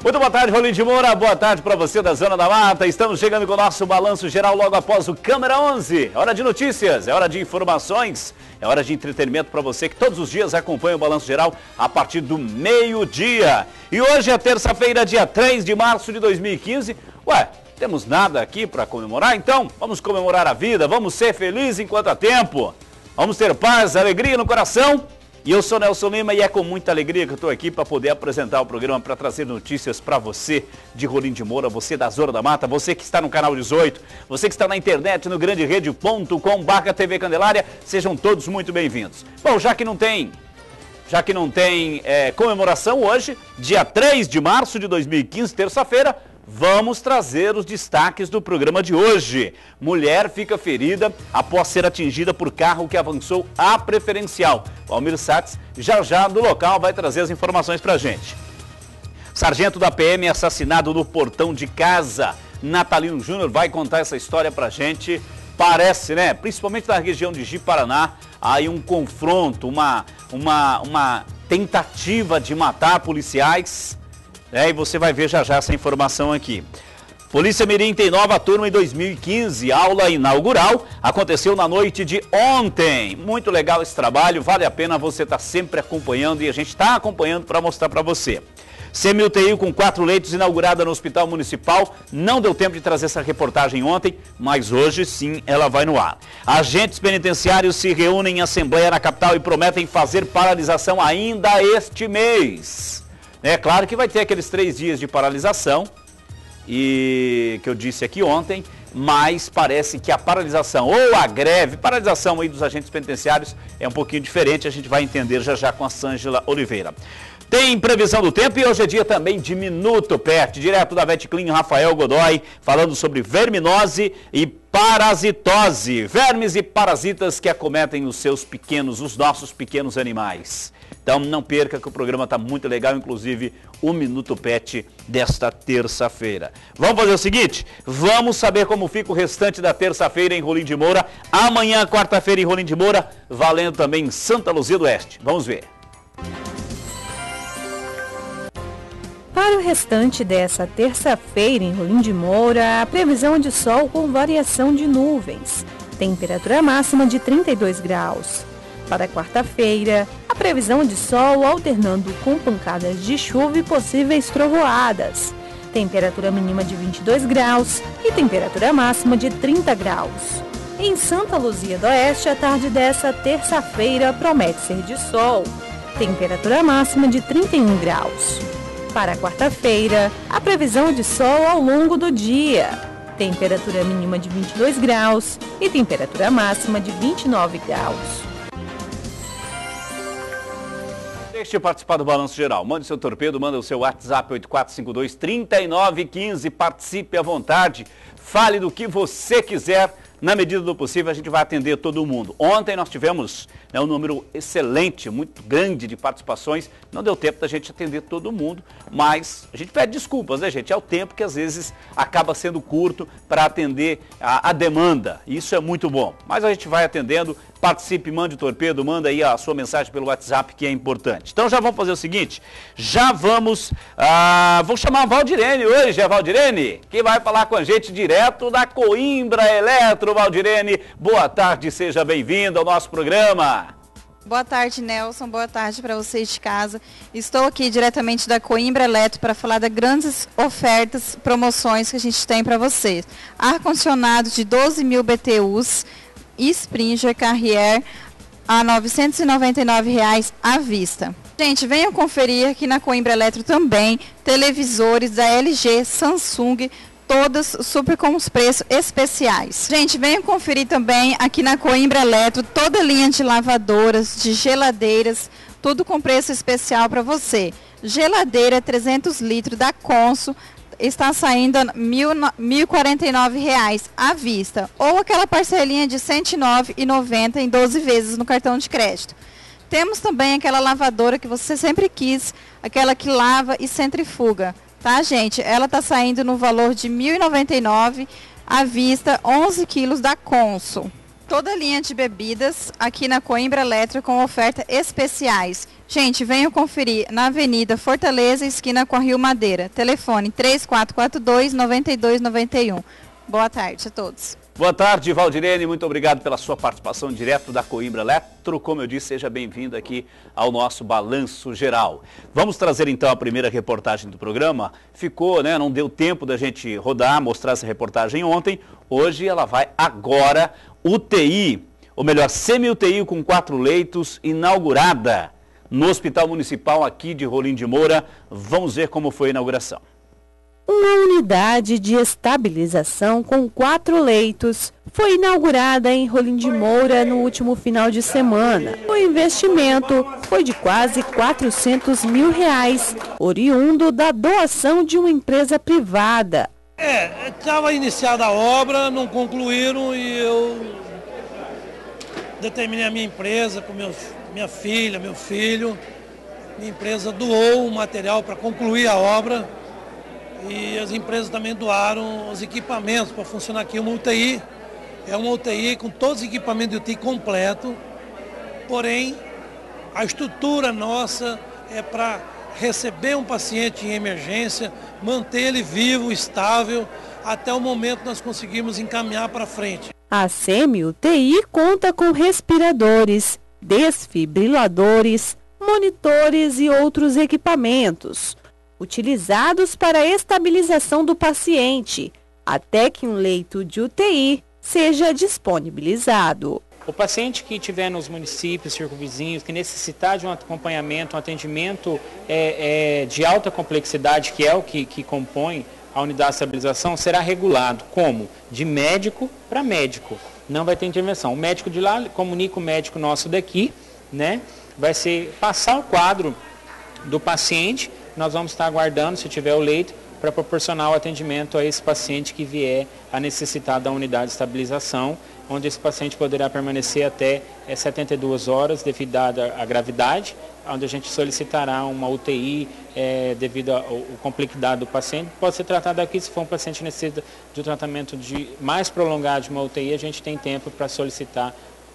Muito boa tarde, Rolim de Moura. Boa tarde para você da Zona da Mata. Estamos chegando com o nosso balanço geral logo após o Câmera 11. É hora de notícias, é hora de informações, é hora de entretenimento para você que todos os dias acompanha o balanço geral a partir do meio-dia. E hoje é terça-feira, dia 3 de março de 2015. Ué, temos nada aqui para comemorar? Então, vamos comemorar a vida, vamos ser felizes enquanto há tempo. Vamos ter paz, alegria no coração. E eu sou Nelson Lima e é com muita alegria que eu estou aqui para poder apresentar o programa, para trazer notícias para você de Rolim de Moura, você da Zona da Mata, você que está no canal 18, você que está na internet no granderede.com/TV Candelária, sejam todos muito bem-vindos. Bom, já que não tem comemoração hoje, dia 3 de março de 2015, terça-feira, vamos trazer os destaques do programa de hoje. Mulher fica ferida após ser atingida por carro que avançou a preferencial. O Almir Satz, já do local, vai trazer as informações pra gente. Sargento da PM é assassinado no portão de casa. Natalino Júnior vai contar essa história pra gente. Parece, né? Principalmente na região de Ji-Paraná, aí um confronto, uma tentativa de matar policiais. E você vai ver já essa informação aqui. Polícia Mirim tem nova turma em 2015. Aula inaugural aconteceu na noite de ontem. Muito legal esse trabalho, vale a pena você estar sempre acompanhando e a gente está acompanhando para mostrar para você. Semi-UTI com 4 leitos inaugurada no Hospital Municipal. Não deu tempo de trazer essa reportagem ontem, mas hoje sim ela vai no ar. Agentes penitenciários se reúnem em assembleia na capital e prometem fazer paralisação ainda este mês. É claro que vai ter aqueles 3 dias de paralisação, e que eu disse aqui ontem, mas parece que a paralisação ou a greve, paralisação aí dos agentes penitenciários é um pouquinho diferente, a gente vai entender já com a Sângela Oliveira. Tem previsão do tempo e hoje é dia também de Minuto Pet, direto da VetClean, Rafael Godoy, falando sobre verminose e parasitose, vermes e parasitas que acometem os nossos pequenos animais. Então não perca que o programa está muito legal, inclusive o Minuto Pet desta terça-feira. Vamos fazer o seguinte, vamos saber como fica o restante da terça-feira em Rolim de Moura, amanhã, quarta-feira em Rolim de Moura, valendo também em Santa Luzia do Oeste. Vamos ver. Para o restante dessa terça-feira em Rolim de Moura, a previsão de sol com variação de nuvens. Temperatura máxima de 32 graus. Para quarta-feira, a previsão de sol alternando com pancadas de chuva e possíveis trovoadas. Temperatura mínima de 22 graus e temperatura máxima de 30 graus. Em Santa Luzia do Oeste, a tarde dessa terça-feira promete ser de sol. Temperatura máxima de 31 graus. Para quarta-feira, a previsão de sol ao longo do dia. Temperatura mínima de 22 graus e temperatura máxima de 29 graus. Deixe participar do Balanço Geral. Mande seu torpedo, manda o seu WhatsApp 8452-3915. Participe à vontade. Fale do que você quiser. Na medida do possível, a gente vai atender todo mundo. Ontem nós tivemos um número excelente, muito grande de participações. Não deu tempo da gente atender todo mundo, mas a gente pede desculpas, né, gente? É o tempo que às vezes acaba sendo curto para atender a demanda. Isso é muito bom. Mas a gente vai atendendo. Participe, mande o torpedo, manda aí a sua mensagem pelo WhatsApp, que é importante. Então já vamos fazer o seguinte, vou chamar a Valdirene hoje, a Valdirene, que vai falar com a gente direto da Coimbra Eletro. Valdirene, boa tarde, seja bem-vinda ao nosso programa. Boa tarde, Nelson, boa tarde para vocês de casa. Estou aqui diretamente da Coimbra Eletro para falar das grandes ofertas, promoções que a gente tem para vocês. Ar-condicionado de 12.000 BTUs, Springer Carrier a R$ 999 à vista. Gente, venham conferir aqui na Coimbra Eletro também televisores da LG, Samsung, todas super com os preços especiais. Gente, venham conferir também aqui na Coimbra Eletro toda a linha de lavadoras, de geladeiras, tudo com preço especial para você. Geladeira 300 litros da Consul está saindo a R$ 1.049 à vista, ou aquela parcelinha de R$ 109,90 em 12 vezes no cartão de crédito. Temos também aquela lavadora que você sempre quis, aquela que lava e centrifuga, tá, gente? Ela está saindo no valor de R$ 1.099 à vista, 11 quilos da Consul. toda a linha de bebidas aqui na Coimbra Eletro com ofertas especiais. Gente, venham conferir na Avenida Fortaleza, esquina com a Rio Madeira. Telefone 3442-9291. Boa tarde a todos. Boa tarde, Valdirene. Muito obrigado pela sua participação direto da Coimbra Eletro. Como eu disse, seja bem-vindo aqui ao nosso Balanço Geral. Vamos trazer então a primeira reportagem do programa. Ficou, né? Não deu tempo da gente rodar, mostrar essa reportagem ontem. Hoje ela vai agora. UTI, ou melhor, semi-UTI com 4 leitos, inaugurada no Hospital Municipal aqui de Rolim de Moura. Vamos ver como foi a inauguração. Uma unidade de estabilização com 4 leitos foi inaugurada em Rolim de Moura no último final de semana. O investimento foi de quase R$400 mil, oriundo da doação de uma empresa privada. Estava iniciada a obra, não concluíram e eu determinei a minha empresa com minha filha, meu filho. Minha empresa doou o material para concluir a obra. E as empresas também doaram os equipamentos para funcionar aqui. Uma UTI, é uma UTI com todos os equipamentos de UTI completo, porém a estrutura nossa é para receber um paciente em emergência, manter ele vivo, estável, até o momento nós conseguimos encaminhar para frente. A semi-UTI conta com respiradores, desfibriladores, monitores e outros equipamentos utilizados para a estabilização do paciente, até que um leito de UTI seja disponibilizado. O paciente que estiver nos municípios circunvizinhos, que necessitar de um acompanhamento, um atendimento de alta complexidade, que é o que compõe a unidade de estabilização, será regulado como? De médico para médico. Não vai ter intervenção. O médico de lá comunica o médico nosso daqui, né? Vai ser passar o quadro do paciente. Nós vamos estar aguardando, se tiver o leito, para proporcionar o atendimento a esse paciente que vier a necessitar da unidade de estabilização, onde esse paciente poderá permanecer até 72 horas devido à gravidade, onde a gente solicitará uma UTI devido à complexidade do paciente. Pode ser tratado aqui, se for um paciente que necessita de um tratamento mais prolongado de uma UTI, a gente tem tempo para solicitar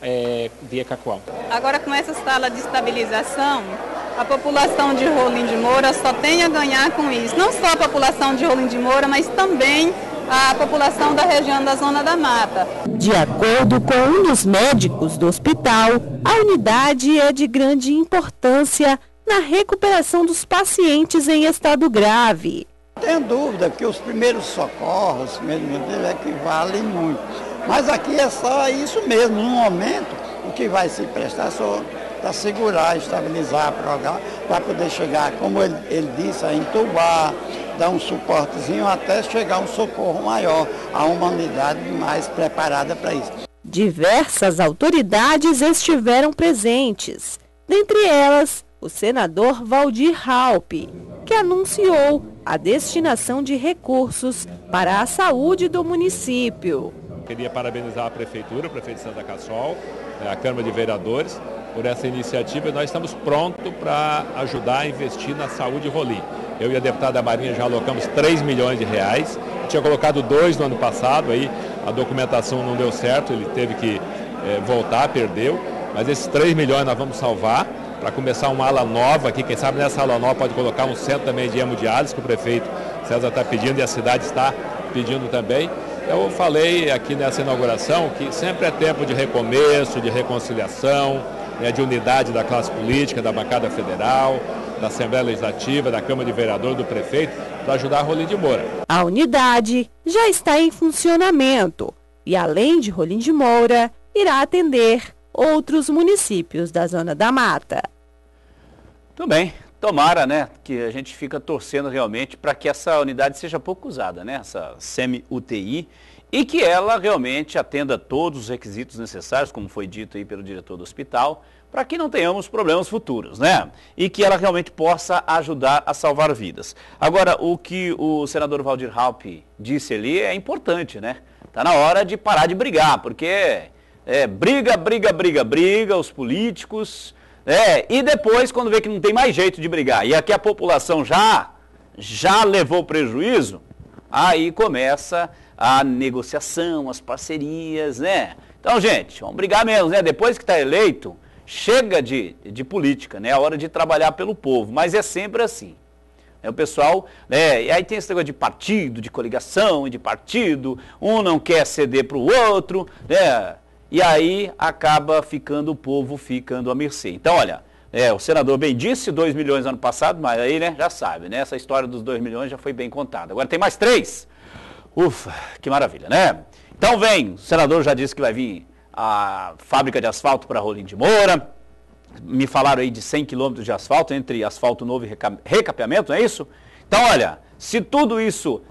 via CACUAL. Agora, com essa sala de estabilização, a população de Rolim de Moura só tem a ganhar com isso. Não só a população de Rolim de Moura, mas também a população da região da Zona da Mata. De acordo com um dos médicos do hospital, a unidade é de grande importância na recuperação dos pacientes em estado grave. Não tem dúvida que os primeiros socorros, é que valem muito. Mas aqui é só isso mesmo, no momento, o que vai se prestar só para segurar, estabilizar, para poder chegar, como ele disse, a entubar, dar um suportezinho até chegar um socorro maior, a uma unidade mais preparada para isso. Diversas autoridades estiveram presentes, dentre elas o senador Valdir Raupp, que anunciou a destinação de recursos para a saúde do município. Queria parabenizar a Prefeitura, o prefeito de Santa Cassol, a Câmara de Vereadores, por essa iniciativa. Nós estamos prontos para ajudar a investir na saúde Rolim. Eu e a deputada Marinha já alocamos R$3 milhões. Eu tinha colocado 2 no ano passado, aí a documentação não deu certo, ele teve que voltar, perdeu. Mas esses 3 milhões nós vamos salvar para começar uma ala nova aqui. Quem sabe nessa ala nova pode colocar um centro também de hemodiálise, que o prefeito César está pedindo e a cidade está pedindo também. Eu falei aqui nessa inauguração que sempre é tempo de recomeço, de reconciliação, de unidade da classe política, da bancada federal, da Assembleia Legislativa, da Câmara de Vereadores, do prefeito, para ajudar a Rolim de Moura. A unidade já está em funcionamento e, além de Rolim de Moura, irá atender outros municípios da Zona da Mata. Tudo bem. Tomara, né, que a gente fica torcendo realmente para que essa unidade seja pouco usada, né, essa semi-UTI, e que ela realmente atenda todos os requisitos necessários, como foi dito aí pelo diretor do hospital, para que não tenhamos problemas futuros, né, e que ela realmente possa ajudar a salvar vidas. Agora, o que o senador Valdir Raupp disse ali é importante, né, está na hora de parar de brigar, porque briga, os políticos... e depois, quando vê que não tem mais jeito de brigar, e aqui a população já levou prejuízo, aí começa a negociação, as parcerias, né? Então, gente, vamos brigar mesmo, né? Depois que está eleito, chega de política, né? É hora de trabalhar pelo povo, mas é sempre assim. O pessoal, né? E aí tem esse negócio de partido, de coligação e de partido, um não quer ceder para o outro, né? E aí acaba ficando o povo ficando à mercê. Então, olha, o senador bem disse, 2 milhões ano passado, mas aí, né, já sabe, né? Essa história dos 2 milhões já foi bem contada. Agora tem mais 3. Ufa, que maravilha, né? Então vem, o senador já disse que vai vir a fábrica de asfalto para Rolim de Moura. Me falaram aí de 100 quilômetros de asfalto, entre asfalto novo e recapeamento, não é isso? Então, olha, se tudo isso,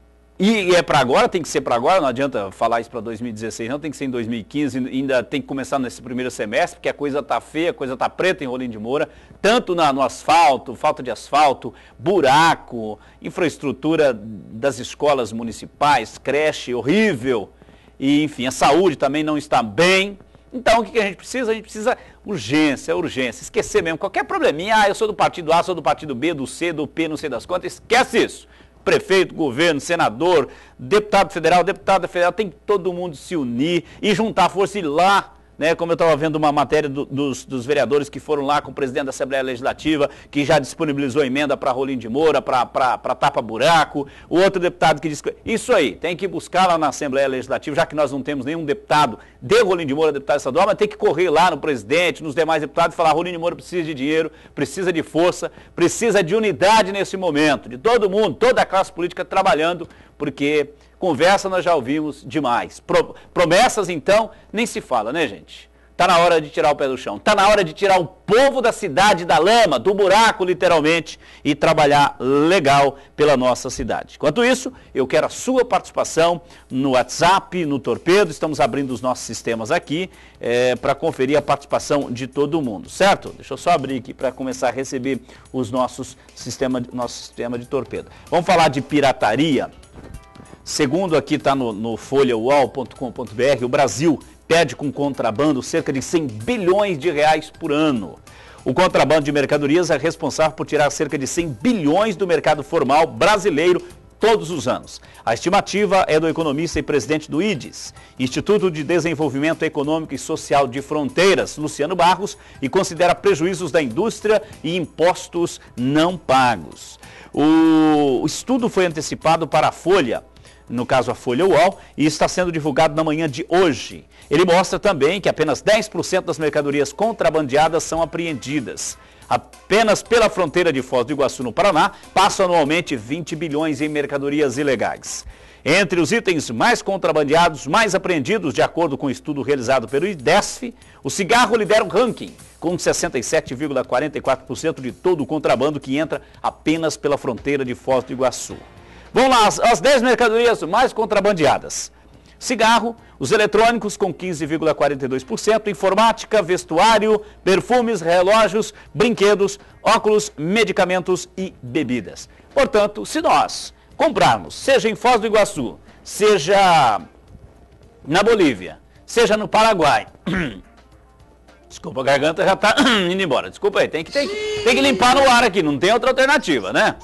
e é para agora, tem que ser para agora, não adianta falar isso para 2016, não, tem que ser em 2015, ainda tem que começar nesse primeiro semestre, porque a coisa está feia, a coisa está preta em Rolim de Moura, tanto no asfalto, falta de asfalto, buraco, infraestrutura das escolas municipais, creche horrível, e enfim, a saúde também não está bem. Então, o que a gente precisa? A gente precisa urgência, esquecer mesmo, qualquer probleminha, eu sou do partido A, sou do partido B, do C, do P, não sei das quantas, esquece isso. Prefeito, governo, senador, deputado federal, deputada federal, tem que todo mundo se unir e juntar força e ir lá, né? Como eu estava vendo uma matéria dos vereadores que foram lá com o presidente da Assembleia Legislativa, que já disponibilizou emenda para Rolim de Moura, para tapa-buraco, o outro deputado que disse, isso aí, tem que buscar lá na Assembleia Legislativa, já que nós não temos nenhum deputado de Rolim de Moura, deputado estadual, mas tem que correr lá no presidente, nos demais deputados e falar, Rolim de Moura precisa de dinheiro, precisa de força, precisa de unidade nesse momento, de todo mundo, toda a classe política trabalhando, porque conversa nós já ouvimos demais. Promessas, então, nem se fala, né, gente? Está na hora de tirar o pé do chão. Está na hora de tirar o povo da cidade da lama, do buraco, literalmente, e trabalhar legal pela nossa cidade. Enquanto isso, eu quero a sua participação no WhatsApp, no Torpedo. Estamos abrindo os nossos sistemas aqui para conferir a participação de todo mundo, certo? Deixa eu só abrir aqui para começar a receber os nosso sistema de Torpedo. Vamos falar de pirataria. Segundo aqui está no folhauol.com.br, o Brasil perde com contrabando cerca de 100 bilhões de reais por ano. O contrabando de mercadorias é responsável por tirar cerca de 100 bilhões do mercado formal brasileiro todos os anos. A estimativa é do economista e presidente do IDES, Instituto de Desenvolvimento Econômico e Social de Fronteiras, Luciano Barros, e considera prejuízos da indústria e impostos não pagos. O estudo foi antecipado para a Folha, no caso a Folha UOL, e está sendo divulgado na manhã de hoje. Ele mostra também que apenas 10% das mercadorias contrabandeadas são apreendidas. Apenas pela fronteira de Foz do Iguaçu, no Paraná, passam anualmente 20 bilhões em mercadorias ilegais. Entre os itens mais contrabandeados, mais apreendidos, de acordo com o estudo realizado pelo IDESF, o cigarro lidera o ranking, com 67,44% de todo o contrabando que entra apenas pela fronteira de Foz do Iguaçu. Vamos lá, as 10 mercadorias mais contrabandeadas. Cigarro, os eletrônicos com 15,42%, informática, vestuário, perfumes, relógios, brinquedos, óculos, medicamentos e bebidas. Portanto, se nós comprarmos, seja em Foz do Iguaçu, seja na Bolívia, seja no Paraguai, desculpa, a garganta já está indo embora, desculpa aí, tem que limpar no ar aqui, não tem outra alternativa, né?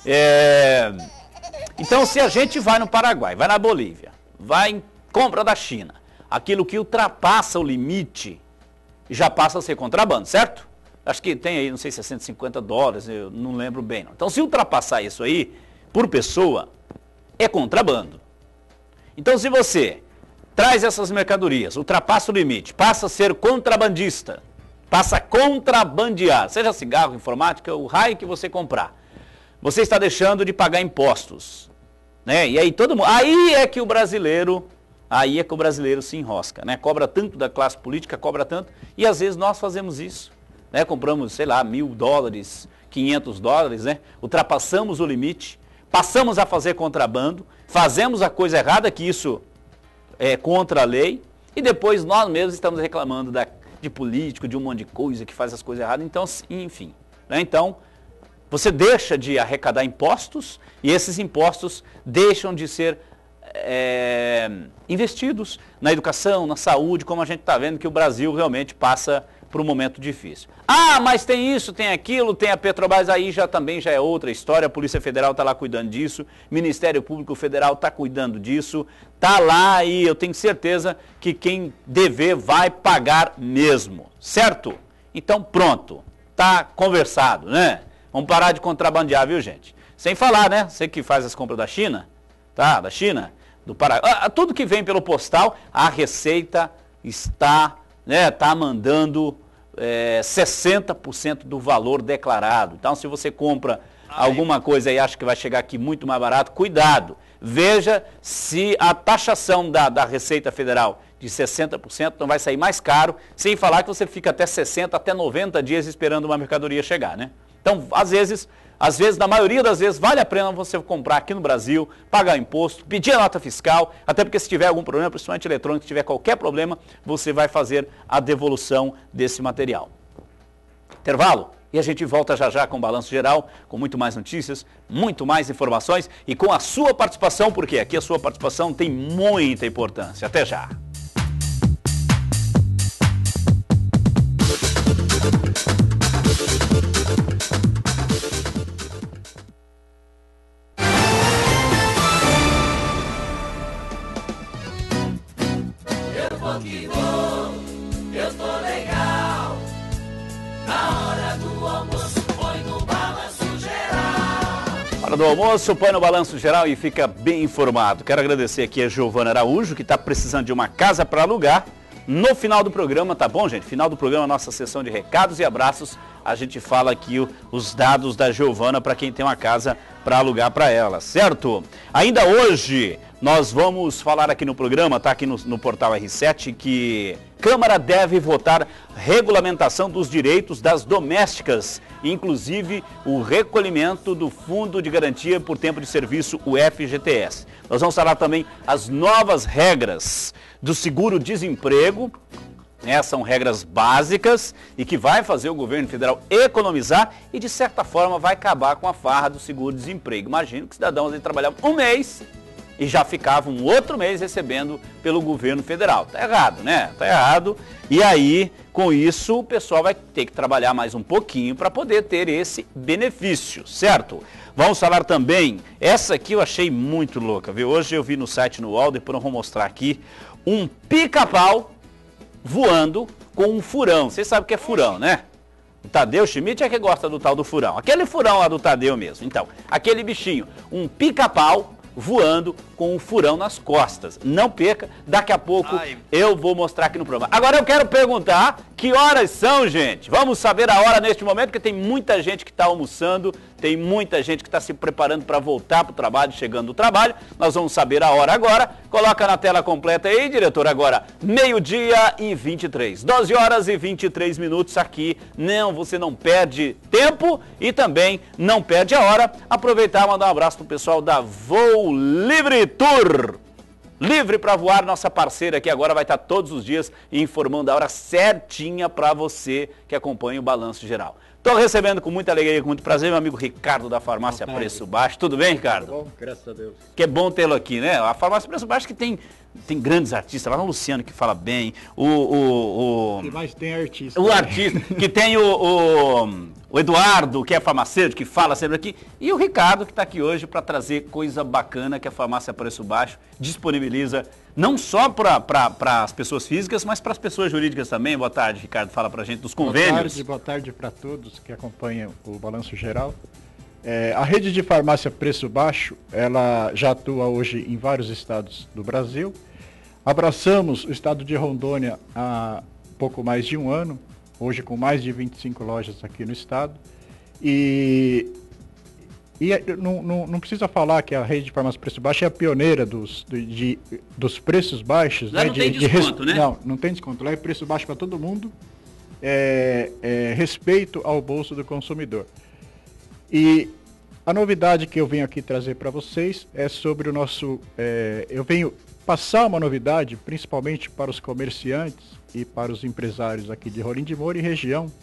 Então, se a gente vai no Paraguai, vai na Bolívia, vai em compra da China, aquilo que ultrapassa o limite já passa a ser contrabando, certo? Acho que tem aí, não sei se é $150, eu não lembro bem. Não. Então, se ultrapassar isso aí, por pessoa, é contrabando. Então, se você traz essas mercadorias, ultrapassa o limite, passa a ser contrabandista, passa a contrabandear, seja cigarro, informática, o raio que você comprar, você está deixando de pagar impostos, né? E aí todo mundo, aí é que o brasileiro se enrosca, né? Cobra tanto da classe política, cobra tanto, e às vezes nós fazemos isso, né? Compramos, sei lá, $1.000, $500, né? Ultrapassamos o limite, passamos a fazer contrabando, fazemos a coisa errada, que isso é contra a lei, e depois nós mesmos estamos reclamando de político, de um monte de coisa que faz as coisas erradas, então, enfim, né? Então, você deixa de arrecadar impostos e esses impostos deixam de ser investidos na educação, na saúde, como a gente está vendo que o Brasil realmente passa para um momento difícil. Ah, mas tem isso, tem aquilo, tem a Petrobras, aí também já é outra história, a Polícia Federal está lá cuidando disso, Ministério Público Federal está cuidando disso, está lá e eu tenho certeza que quem dever vai pagar mesmo, certo? Então pronto, tá conversado, né? Vamos parar de contrabandear, viu, gente? Sem falar, né? Você que faz as compras da China, tá? Da China, do Paraguai, tudo que vem pelo postal, a Receita está, né, tá mandando 60% do valor declarado. Então, se você compra alguma coisa e acha que vai chegar aqui muito mais barato, cuidado. Veja se a taxação da Receita Federal de 60% não vai sair mais caro, sem falar que você fica até 60, até 90 dias esperando uma mercadoria chegar, né? Então, às vezes, na maioria das vezes, vale a pena você comprar aqui no Brasil, pagar imposto, pedir a nota fiscal, até porque se tiver algum problema, principalmente eletrônico, se tiver qualquer problema, você vai fazer a devolução desse material. Intervalo? E a gente volta já já com o Balanço Geral, com muito mais notícias, muito mais informações e com a sua participação, porque aqui a sua participação tem muita importância. Até já! Eu tô legal. Na hora do almoço, põe no Balanço Geral. Hora do almoço, põe no Balanço Geral e fica bem informado. Quero agradecer aqui a Giovana Araújo, que está precisando de uma casa para alugar. No final do programa, tá bom, gente? Final do programa, nossa sessão de recados e abraços. A gente fala aqui os dados da Giovana para quem tem uma casa para alugar para ela, certo? Ainda hoje, nós vamos falar aqui no programa, tá aqui no portal R7, que Câmara deve votar regulamentação dos direitos das domésticas, inclusive o recolhimento do Fundo de Garantia por Tempo de Serviço, o FGTS. Nós vamos falar também as novas regras do seguro-desemprego, né? São regras básicas e que vai fazer o governo federal economizar e, de certa forma, vai acabar com a farra do seguro-desemprego. Imagina que cidadãos trabalhavam um mês e já ficavam um outro mês recebendo pelo governo federal. Tá errado, né? Tá errado. E aí, com isso, o pessoal vai ter que trabalhar mais um pouquinho para poder ter esse benefício, certo? Vamos falar também, essa aqui eu achei muito louca, viu? Hoje eu vi no site no UOL, depois eu vou mostrar aqui, um pica-pau voando com um furão. Vocês sabem o que é furão, né? O Tadeu Schmidt é que gosta do tal do furão. Aquele furão lá do Tadeu mesmo. Então, aquele bichinho, um pica-pau voando com um furão nas costas. Não perca, daqui a pouco eu vou mostrar aqui no programa. Agora eu quero perguntar que horas são, gente? Vamos saber a hora neste momento, porque tem muita gente que está almoçando, tem muita gente que está se preparando para voltar para o trabalho, chegando do trabalho. Nós vamos saber a hora agora. Coloca na tela completa aí, diretor, agora 12h23. 12 horas e 23 minutos aqui. Não, você não perde tempo e também não perde a hora. Aproveitar e mandar um abraço para o pessoal da Voo Livre Tour. Livre para voar, nossa parceira aqui agora vai estar todos os dias informando a hora certinha para você que acompanha o Balanço Geral. Estou recebendo com muita alegria, com muito prazer, meu amigo Ricardo da Farmácia Preço Baixo. Tudo bem, Ricardo? Tudo bom, graças a Deus. Que é bom tê-lo aqui, né? A Farmácia Preço Baixo que tem grandes artistas, lá o Luciano que fala bem, Mas tem artista. O artista, que tem o Eduardo, que é farmacêutico, que fala sempre aqui, e o Ricardo, que está aqui hoje para trazer coisa bacana que a Farmácia Preço Baixo disponibiliza, não só para as pessoas físicas, mas para as pessoas jurídicas também. Boa tarde, Ricardo, fala para a gente dos convênios. Boa tarde para todos que acompanham o Balanço Geral. A rede de farmácia Preço Baixo, ela já atua hoje em vários estados do Brasil. Abraçamos o estado de Rondônia há pouco mais de um ano, hoje com mais de 25 lojas aqui no estado. E não precisa falar que a rede de farmácia Preço Baixo é a pioneira dos preços baixos. Lá, né? Não tem desconto, né? Não tem desconto. Lá é preço baixo para todo mundo, respeito ao bolso do consumidor. E a novidade que eu venho aqui trazer para vocês é sobre o nosso... eu venho passar uma novidade, principalmente para os comerciantes e para os empresários aqui de Rolim de Moura e região,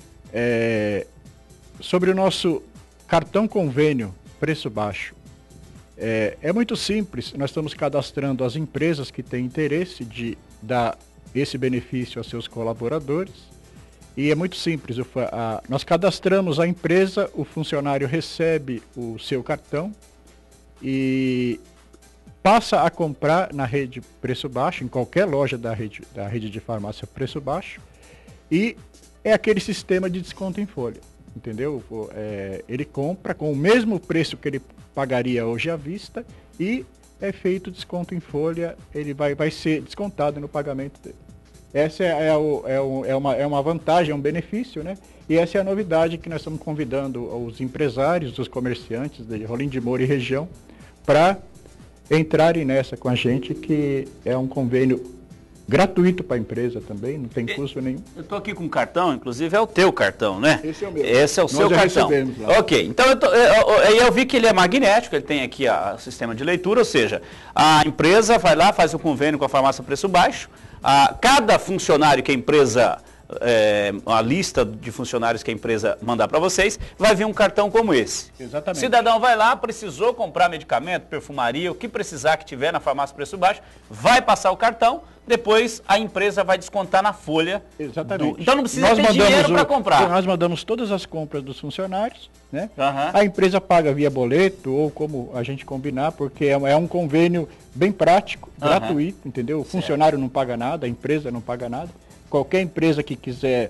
sobre o nosso cartão convênio Preço Baixo. É muito simples, nós estamos cadastrando as empresas que têm interesse de dar esse benefício aos seus colaboradores E é muito simples, nós cadastramos a empresa, o funcionário recebe o seu cartão e passa a comprar na rede Preço Baixo, em qualquer loja da rede de farmácia Preço Baixo, e é aquele sistema de desconto em folha, entendeu? Ele compra com o mesmo preço que ele pagaria hoje à vista e é feito desconto em folha, ele vai ser descontado no pagamento dele. Essa é uma vantagem, é um benefício, né? E essa é a novidade que nós estamos convidando os empresários, os comerciantes de Rolim de Moura e região para entrarem nessa com a gente, que é um convênio gratuito para a empresa também, não tem custo nenhum. Eu estou aqui com um cartão, inclusive é o teu cartão, né? Esse é o meu. Esse é o seu cartão. Ok, então eu vi que ele é magnético, ele tem aqui o sistema de leitura, ou seja, a empresa vai lá, faz o convênio com a farmácia Preço Baixo, cada funcionário que a empresa, a lista de funcionários que a empresa mandar para vocês, vai vir um cartão como esse. Exatamente. O cidadão vai lá, precisou comprar medicamento, perfumaria, o que precisar que tiver na farmácia Preço Baixo, vai passar o cartão, depois a empresa vai descontar na folha. Exatamente. Então não precisa ter dinheiro para comprar. Nós mandamos todas as compras dos funcionários, né? Uhum. A empresa paga via boleto ou como a gente combinar, porque é um convênio bem prático, gratuito, entendeu? O funcionário não paga nada, a empresa não paga nada. Qualquer empresa que quiser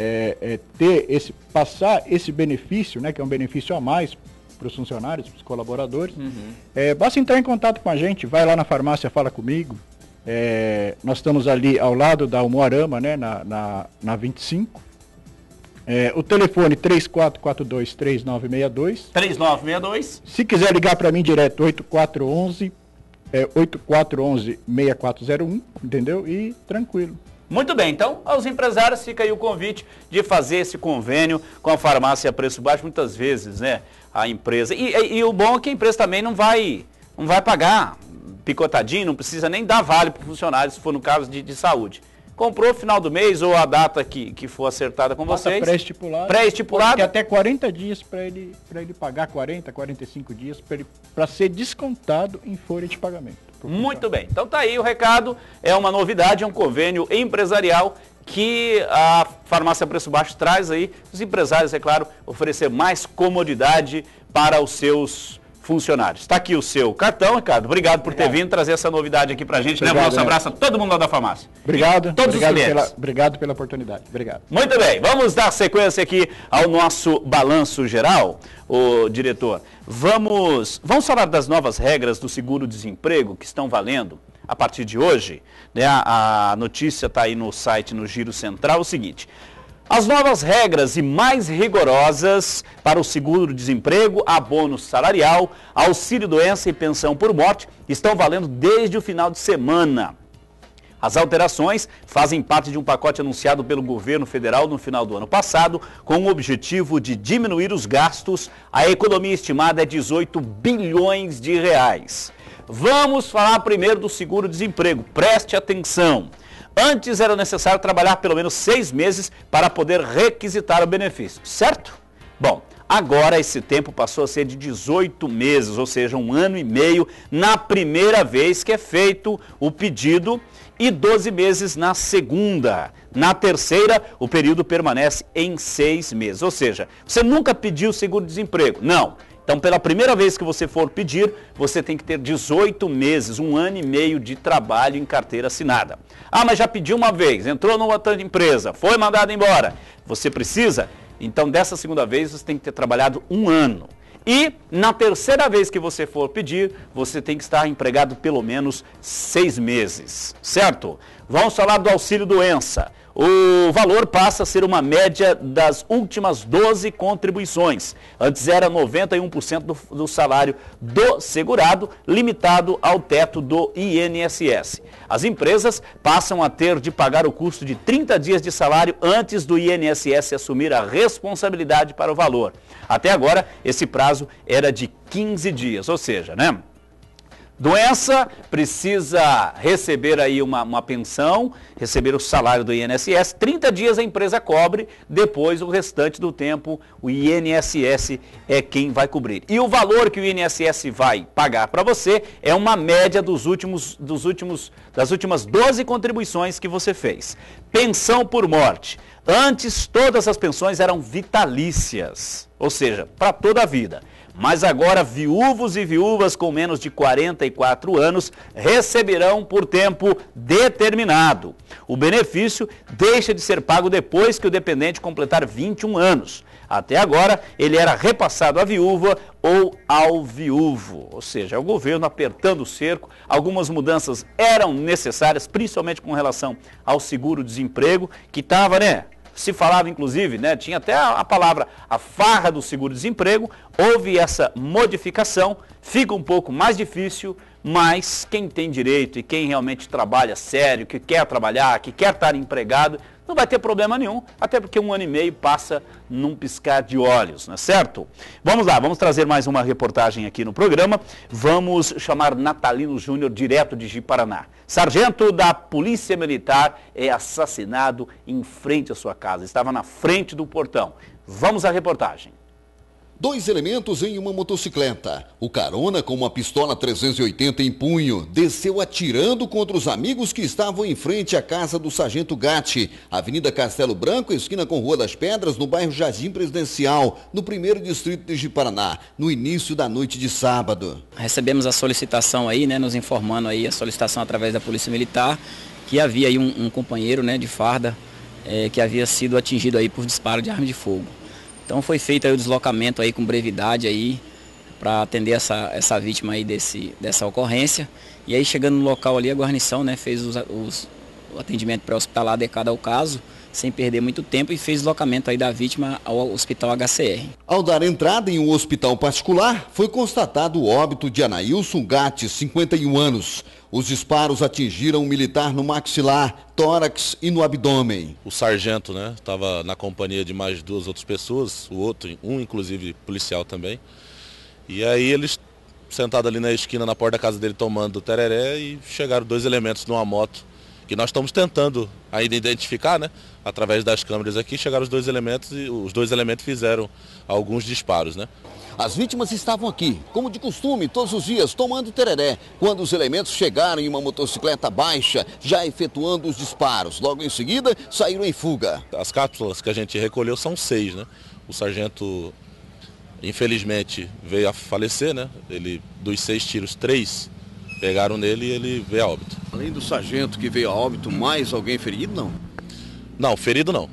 passar esse benefício, né, que é um benefício a mais para os funcionários, para os colaboradores, basta entrar em contato com a gente, vai lá na farmácia, fala comigo. Nós estamos ali ao lado da Umuarama, né, na 25. O telefone 3442-3962. 3962. Se quiser ligar para mim direto, 8411-6401, entendeu? E tranquilo. Muito bem, então aos empresários fica aí o convite de fazer esse convênio com a farmácia Preço Baixo, muitas vezes, né, a empresa. E o bom é que a empresa também não vai pagar picotadinho, não precisa nem dar vale para o funcionário, se for no caso de saúde. Comprou final do mês ou a data que for acertada com vocês. Pré-estipulado. Pré-estipulado. Tem até 40 dias para ele pagar, 45 dias para ser descontado em folha de pagamento. Muito bem. Então tá aí o recado. É uma novidade, é um convênio empresarial que a farmácia Preço Baixo traz aí. Os empresários, é claro, oferecer mais comodidade para os seus funcionários. Está aqui o seu cartão, Ricardo. Obrigado por ter vindo trazer essa novidade aqui pra gente. Leva o nosso abraço a todo mundo lá da farmácia. Obrigado. Todos os clientes. Obrigado pela oportunidade. Obrigado. Muito bem. Vamos dar sequência aqui ao nosso balanço geral, o diretor. Vamos falar das novas regras do seguro-desemprego que estão valendo a partir de hoje. Né? A notícia está aí no site, no Giro Central, o seguinte: as novas regras e mais rigorosas para o seguro-desemprego, abono salarial, auxílio-doença e pensão por morte estão valendo desde o final de semana. As alterações fazem parte de um pacote anunciado pelo governo federal no final do ano passado, com o objetivo de diminuir os gastos. A economia estimada é 18 bilhões de reais. Vamos falar primeiro do seguro-desemprego. Preste atenção. Antes era necessário trabalhar pelo menos 6 meses para poder requisitar o benefício, certo? Bom, agora esse tempo passou a ser de 18 meses, ou seja, 1 ano e meio na primeira vez que é feito o pedido e 12 meses na segunda. Na terceira, o período permanece em 6 meses, ou seja, você nunca pediu seguro-desemprego, não. Então, pela primeira vez que você for pedir, você tem que ter 18 meses, 1 ano e meio de trabalho em carteira assinada. Ah, mas já pediu uma vez, entrou numa outra empresa, foi mandado embora. Você precisa? Então, dessa segunda vez, você tem que ter trabalhado 1 ano. E, na terceira vez que você for pedir, você tem que estar empregado pelo menos 6 meses, certo? Vamos falar do auxílio-doença. O valor passa a ser uma média das últimas 12 contribuições. Antes era 91% do salário do segurado, limitado ao teto do INSS. As empresas passam a ter de pagar o custo de 30 dias de salário antes do INSS assumir a responsabilidade para o valor. Até agora, esse prazo era de 15 dias, ou seja, né? doença, precisa receber aí uma pensão, receber o salário do INSS, 30 dias a empresa cobre, depois o restante do tempo o INSS é quem vai cobrir. E o valor que o INSS vai pagar para você é uma média das últimas 12 contribuições que você fez. Pensão por morte. Antes todas as pensões eram vitalícias, ou seja, para toda a vida. Mas agora viúvos e viúvas com menos de 44 anos receberão por tempo determinado. O benefício deixa de ser pago depois que o dependente completar 21 anos. Até agora, ele era repassado à viúva ou ao viúvo. Ou seja, o governo apertando o cerco. Algumas mudanças eram necessárias, principalmente com relação ao seguro-desemprego, que estava, se falava inclusive, tinha até a palavra, a farra do seguro-desemprego, houve essa modificação, fica um pouco mais difícil, mas quem tem direito e quem realmente trabalha sério, que quer trabalhar, que quer estar empregado, não vai ter problema nenhum, até porque 1 ano e meio passa num piscar de olhos, não é certo? Vamos lá, vamos trazer mais uma reportagem aqui no programa. Vamos chamar Natalino Júnior, direto de Ji-Paraná. Sargento da Polícia Militar é assassinado em frente à sua casa, estava na frente do portão. Vamos à reportagem. 2 elementos em uma motocicleta. O carona, com uma pistola 380 em punho, desceu atirando contra os amigos que estavam em frente à casa do Sargento Gatti, Avenida Castelo Branco, esquina com Rua das Pedras, no bairro Jardim Presidencial, no 1º distrito de Ji-Paraná, no início da noite de sábado. Recebemos a solicitação aí, nos informando aí, a solicitação através da Polícia Militar, que havia aí um companheiro, de farda, que havia sido atingido aí por disparo de arma de fogo. Então foi feito aí o deslocamento aí com brevidade aí para atender essa vítima aí dessa ocorrência. E aí chegando no local ali a guarnição, fez o atendimento pré-hospitalar adequado ao caso, sem perder muito tempo, e fez deslocamento aí da vítima ao hospital HCR. Ao dar entrada em um hospital particular, foi constatado o óbito de Anailson Gatti, 51 anos. Os disparos atingiram o militar no maxilar, tórax e no abdômen. O sargento, estava na companhia de mais 2 outras pessoas, um inclusive policial também. E aí eles, sentados ali na esquina, na porta da casa dele, tomando tereré, e chegaram 2 elementos numa moto, que nós estamos tentando ainda identificar, através das câmeras aqui. Chegaram os 2 elementos e os 2 elementos fizeram alguns disparos, As vítimas estavam aqui, como de costume, todos os dias, tomando tereré, quando os elementos chegaram em uma motocicleta baixa, já efetuando os disparos. Logo em seguida, saíram em fuga. As cápsulas que a gente recolheu são 6, O sargento, infelizmente, veio a falecer, dos 6 tiros, 3 pegaram nele e ele veio a óbito. Além do sargento que veio a óbito, mais alguém ferido, não? Não, ferido não.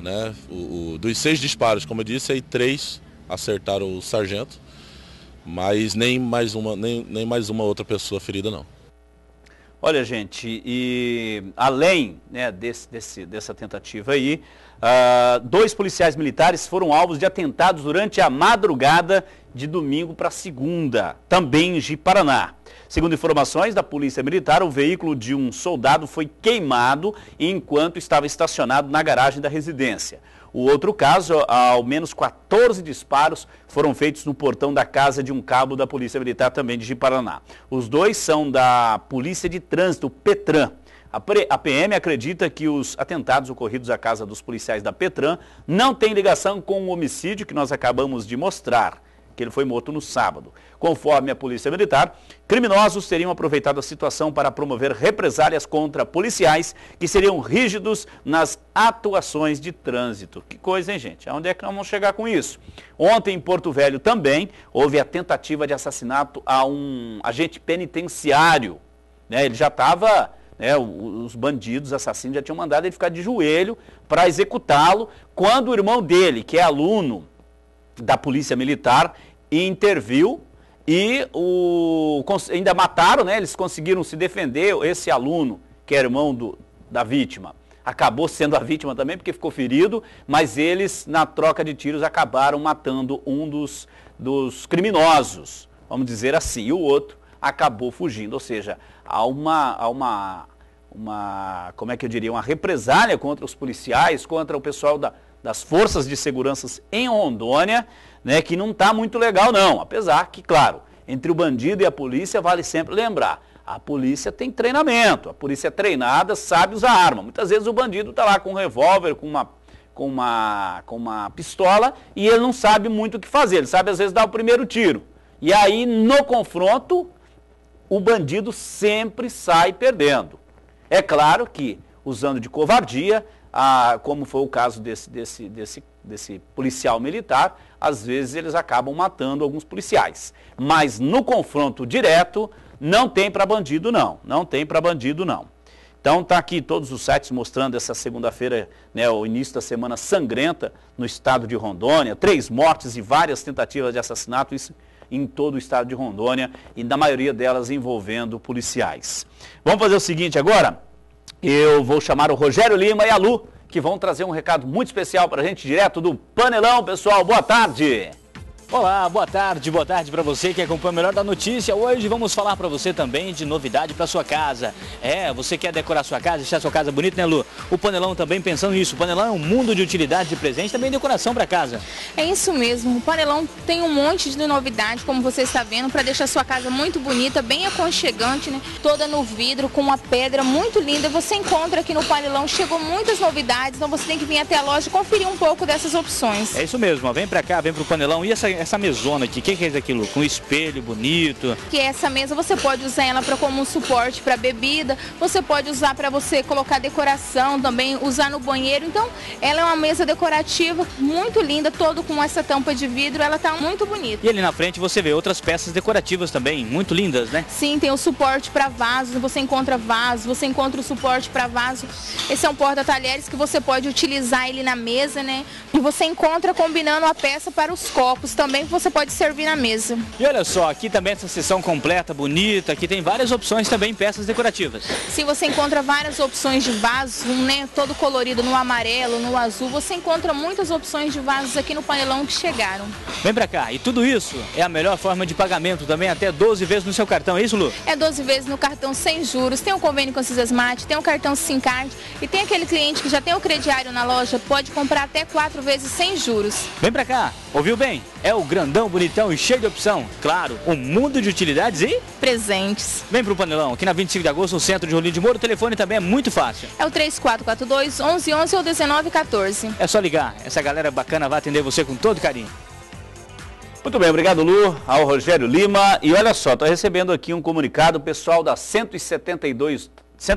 Dos 6 disparos, como eu disse, aí 3 acertaram o sargento, mas nem mais uma outra pessoa ferida não. Olha, gente, e além dessa tentativa aí, 2 policiais militares foram alvos de atentados durante a madrugada de domingo para segunda, também em Ji-Paraná. Segundo informações da Polícia Militar, o veículo de um soldado foi queimado enquanto estava estacionado na garagem da residência. O outro caso, ao menos 14 disparos foram feitos no portão da casa de um cabo da Polícia Militar, também de Ji-Paraná. Os 2 são da Polícia de Trânsito, Petran. A PM acredita que os atentados ocorridos à casa dos policiais da Petran não têm ligação com o homicídio que nós acabamos de mostrar, que ele foi morto no sábado. Conforme a Polícia Militar, criminosos teriam aproveitado a situação para promover represálias contra policiais que seriam rígidos nas atuações de trânsito. Que coisa, hein, gente? Aonde é que nós vamos chegar com isso? Ontem, em Porto Velho, também houve a tentativa de assassinato a um agente penitenciário. Ele já estava... os bandidos, assassinos, já tinham mandado ele ficar de joelho para executá-lo, quando o irmão dele, que é aluno da Polícia Militar, interviu e ainda mataram, eles conseguiram se defender. Esse aluno, que é irmão da vítima, acabou sendo a vítima também, porque ficou ferido, mas eles, na troca de tiros, acabaram matando um dos criminosos, vamos dizer assim, e o outro acabou fugindo. Ou seja, há uma como é que eu diria, uma represália contra os policiais, contra o pessoal das forças de segurança em Rondônia, que não está muito legal não, apesar que, claro, entre o bandido e a polícia, vale sempre lembrar. A polícia tem treinamento, a polícia é treinada, sabe usar arma. Muitas vezes o bandido está lá com um revólver, com uma pistola e ele não sabe muito o que fazer, ele sabe às vezes dar o primeiro tiro. E aí no confronto, o bandido sempre sai perdendo. É claro que usando de covardia, como foi o caso desse policial militar, às vezes eles acabam matando alguns policiais. Mas no confronto direto, não tem para bandido não, não tem para bandido não. Então está aqui todos os sites mostrando essa segunda-feira, né, o início da semana sangrenta no estado de Rondônia, 3 mortes e várias tentativas de assassinato, isso em todo o estado de Rondônia e na maioria delas envolvendo policiais. Vamos fazer o seguinte agora, eu vou chamar o Rogério Lima e a Lu, que vão trazer um recado muito especial para a gente direto do Panelão, pessoal. Boa tarde! Olá, boa tarde para você que acompanha o Melhor da Notícia. Hoje vamos falar para você também de novidade para sua casa. Você quer decorar sua casa, deixar sua casa bonita, né, Lu? O Panelão também pensando nisso. O Panelão é um mundo de utilidade de presente, também decoração para casa. É isso mesmo. O Panelão tem um monte de novidade, como você está vendo, para deixar sua casa muito bonita, bem aconchegante, né? Toda no vidro, com uma pedra muito linda. Você encontra aqui no Panelão, chegou muitas novidades, então você tem que vir até a loja e conferir um pouco dessas opções. É isso mesmo, vem para cá, vem pro Panelão. E essa mesona aqui, o que é isso aqui, Lu? Com um espelho bonito. Que essa mesa você pode usar ela como um suporte para bebida, você pode usar para você colocar decoração também, usar no banheiro. Então, ela é uma mesa decorativa muito linda, todo com essa tampa de vidro, ela tá muito bonita. E ali na frente você vê outras peças decorativas também, muito lindas, né? Sim, tem o suporte para vasos, você encontra vaso, você encontra o suporte para vaso. Esse é um porta-talheres que você pode utilizar ele na mesa, né? E você encontra combinando a peça para os copos também, que você pode servir na mesa. E olha só, aqui também essa seção completa, bonita, aqui tem várias opções também, peças decorativas. Sim, você encontra várias opções de vasos, né, todo colorido no amarelo, no azul, você encontra muitas opções de vasos aqui no Panelão que chegaram. Vem pra cá, e tudo isso é a melhor forma de pagamento também, até 12 vezes no seu cartão, é isso, Lu? É 12 vezes no cartão sem juros, tem um convênio com a Cismate, tem um cartão SimCard e tem aquele cliente que já tem o crediário na loja, pode comprar até 4 vezes sem juros. Vem pra cá, ouviu bem? É o grandão, bonitão e cheio de opção. Claro, um mundo de utilidades e presentes. Vem pro Panelão, aqui na 25 de agosto, no centro de Rolim de Moura. O telefone também é muito fácil. É o 3442-1111 ou 1914. É só ligar. Essa galera bacana vai atender você com todo carinho. Muito bem, obrigado, Lu, ao Rogério Lima. E olha só, estou recebendo aqui um comunicado, o pessoal da 172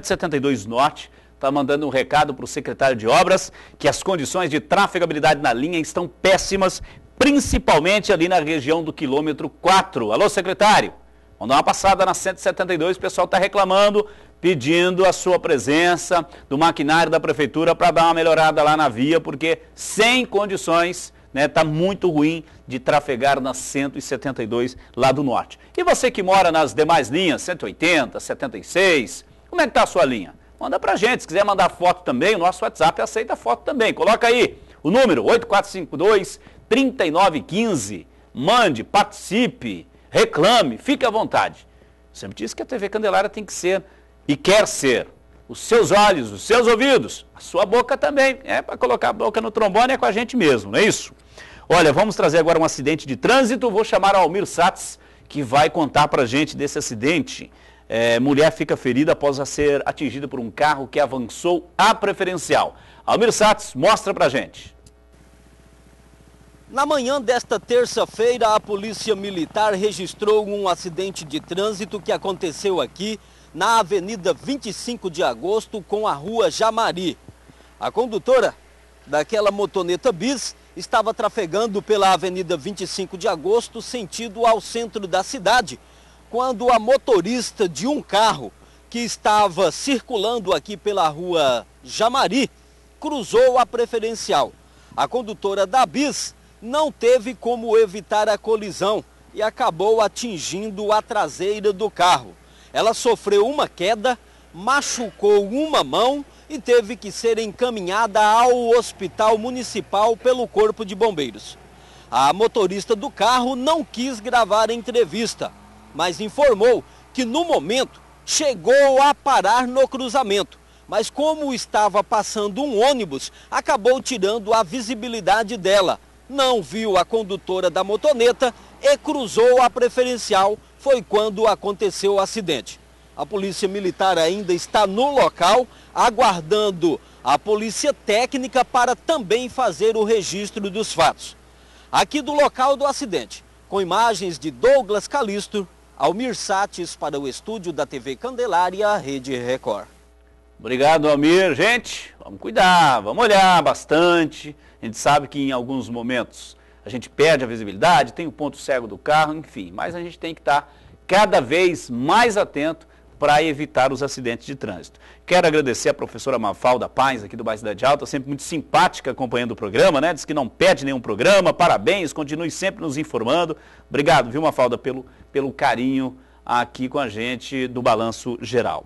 Norte está mandando um recado para o secretário de Obras que as condições de trafegabilidade na linha estão péssimas, principalmente ali na região do quilômetro 4. Alô, secretário, vamos dar uma passada na 172, o pessoal está reclamando, pedindo a sua presença do maquinário da prefeitura para dar uma melhorada lá na via, porque sem condições, né, tá muito ruim de trafegar na 172 lá do norte. E você que mora nas demais linhas, 180, 76, como é que está a sua linha? Manda pra gente, se quiser mandar foto também, o nosso WhatsApp aceita foto também. Coloca aí o número 8452-3915. Mande, participe, reclame, fique à vontade. Sempre disse que a TV Candelária tem que ser e quer ser os seus olhos, os seus ouvidos, a sua boca também. É para colocar a boca no trombone, é com a gente mesmo, não é isso? Olha, vamos trazer agora um acidente de trânsito. Vou chamar o Almir Satz, que vai contar pra gente desse acidente. Mulher fica ferida após ser atingida por um carro que avançou à preferencial. Almir Satz, mostra pra gente. Na manhã desta terça-feira, a Polícia Militar registrou um acidente de trânsito que aconteceu aqui na Avenida 25 de Agosto com a Rua Jamari. A condutora daquela motoneta bis estava trafegando pela Avenida 25 de Agosto sentido ao centro da cidade, quando a motorista de um carro que estava circulando aqui pela Rua Jamari cruzou a preferencial. A condutora da bis não teve como evitar a colisão e acabou atingindo a traseira do carro. Ela sofreu uma queda, machucou uma mão e teve que ser encaminhada ao Hospital Municipal pelo Corpo de Bombeiros. A motorista do carro não quis gravar a entrevista, mas informou que no momento chegou a parar no cruzamento, mas como estava passando um ônibus, acabou tirando a visibilidade dela. Não viu a condutora da motoneta e cruzou a preferencial, foi quando aconteceu o acidente. A Polícia Militar ainda está no local, aguardando a Polícia Técnica para também fazer o registro dos fatos. Aqui do local do acidente, com imagens de Douglas Calisto, Almir Sates para o estúdio da TV Candelária, Rede Record. Obrigado, Almir. Gente, vamos cuidar, vamos olhar bastante. A gente sabe que em alguns momentos a gente perde a visibilidade, tem o ponto cego do carro, enfim. Mas a gente tem que estar cada vez mais atento para evitar os acidentes de trânsito. Quero agradecer a professora Mafalda Paz, aqui do bairro Cidade Alta, sempre muito simpática acompanhando o programa, né? Diz que não perde nenhum programa, parabéns, continue sempre nos informando. Obrigado, viu, Mafalda, pelo carinho aqui com a gente do Balanço Geral.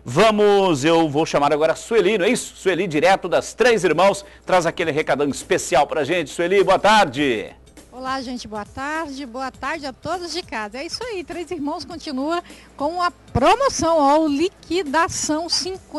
Eu vou chamar agora a Sueli, não é isso? Sueli, direto das Três Irmãos, traz aquele recadão especial para a gente. Sueli, boa tarde. Olá, gente, boa tarde a todos de casa. É isso aí, Três Irmãos continua com a promoção, ó, liquidação,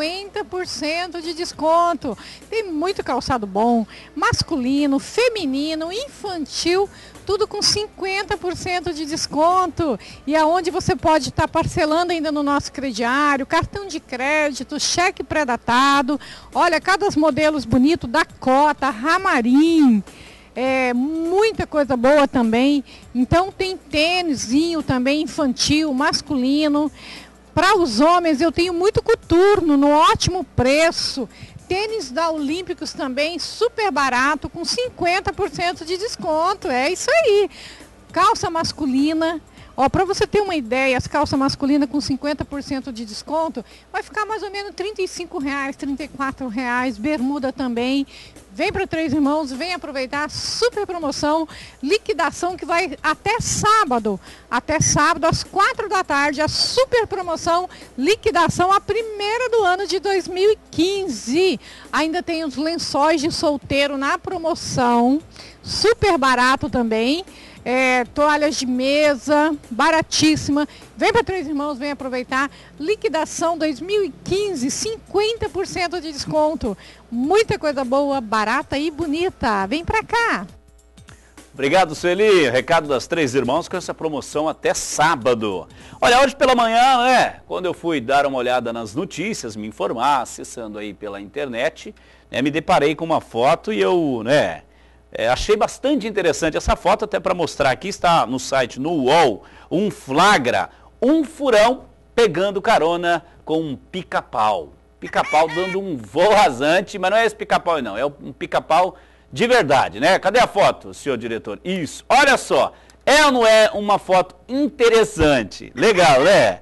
50% de desconto. Tem muito calçado bom, masculino, feminino, infantil, tudo com 50% de desconto. E aonde você pode estar parcelando ainda no nosso crediário, cartão de crédito, cheque pré-datado. Olha, cada modelos bonitos, Dakota, Ramarim. Muita coisa boa também. Então tem tênisinho também infantil, masculino. Para os homens eu tenho muito coturno no ótimo preço. Tênis da Olímpicos também, super barato, com 50% de desconto. É isso aí. Calça masculina. Ó, para você ter uma ideia, as calças masculinas com 50% de desconto, vai ficar mais ou menos R$ 35, R$ 34, bermuda também. Vem para Três Irmãos, vem aproveitar a super promoção, liquidação que vai até sábado às 4 da tarde, a super promoção, liquidação, a primeira do ano de 2015. Ainda tem os lençóis de solteiro na promoção, super barato também. Toalhas de mesa, baratíssima. Vem para Três Irmãos, vem aproveitar. Liquidação 2015, 50% de desconto. Muita coisa boa, barata e bonita. Vem para cá. Obrigado, Sueli. Recado das Três Irmãos com essa promoção até sábado. Olha, hoje pela manhã, quando eu fui dar uma olhada nas notícias, me informar, acessando aí pela internet, me deparei com uma foto e eu, achei bastante interessante essa foto, até para mostrar aqui, está no site, no UOL, um furão pegando carona com um pica-pau. Pica-pau dando um voo rasante, mas não é esse pica-pau não, é um pica-pau de verdade, né? Cadê a foto, senhor diretor? Isso, olha só, é ou não é uma foto interessante? Legal, né?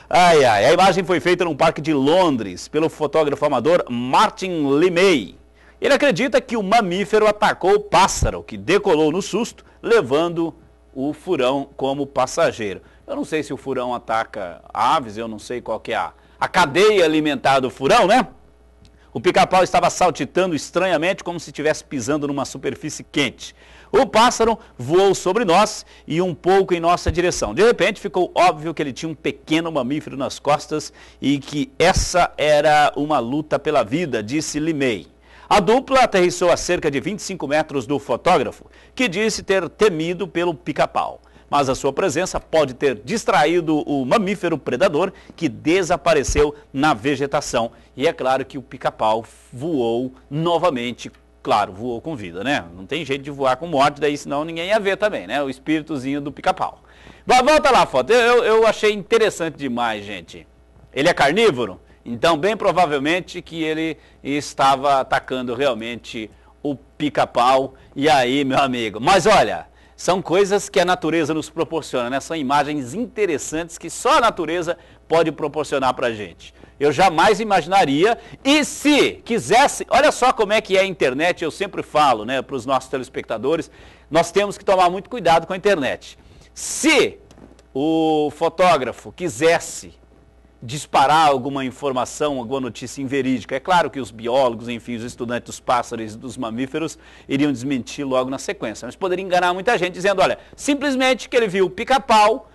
A imagem foi feita num parque de Londres, pelo fotógrafo amador Martin Lemay. Ele acredita que o mamífero atacou o pássaro, que decolou no susto, levando o furão como passageiro. Eu não sei se o furão ataca aves, eu não sei qual que é a cadeia alimentar do furão, né? O pica-pau estava saltitando estranhamente, como se estivesse pisando numa superfície quente. O pássaro voou sobre nós e um pouco em nossa direção. De repente, ficou óbvio que ele tinha um pequeno mamífero nas costas e que essa era uma luta pela vida, disse Lemay. A dupla aterrissou a cerca de 25 metros do fotógrafo, que disse ter temido pelo pica-pau. Mas a sua presença pode ter distraído o mamífero predador, que desapareceu na vegetação. E é claro que o pica-pau voou novamente, claro, voou com vida, né? Não tem jeito de voar com morte, daí senão ninguém ia ver também, né? O espíritozinho do pica-pau. Volta lá a foto, eu achei interessante demais, gente. Ele é carnívoro? Então, bem provavelmente que ele estava atacando realmente o pica-pau. E aí, meu amigo, mas olha, são coisas que a natureza nos proporciona, né? São imagens interessantes que só a natureza pode proporcionar pra gente. Eu jamais imaginaria, e se quisesse, olha só como é que é a internet, eu sempre falo, né, para os nossos telespectadores, nós temos que tomar muito cuidado com a internet. Se o fotógrafo quisesse disparar alguma informação, alguma notícia inverídica. É claro que os biólogos, enfim, os estudantes dos pássaros e dos mamíferos iriam desmentir logo na sequência. Mas poderia enganar muita gente dizendo, olha, simplesmente que ele viu o pica-pau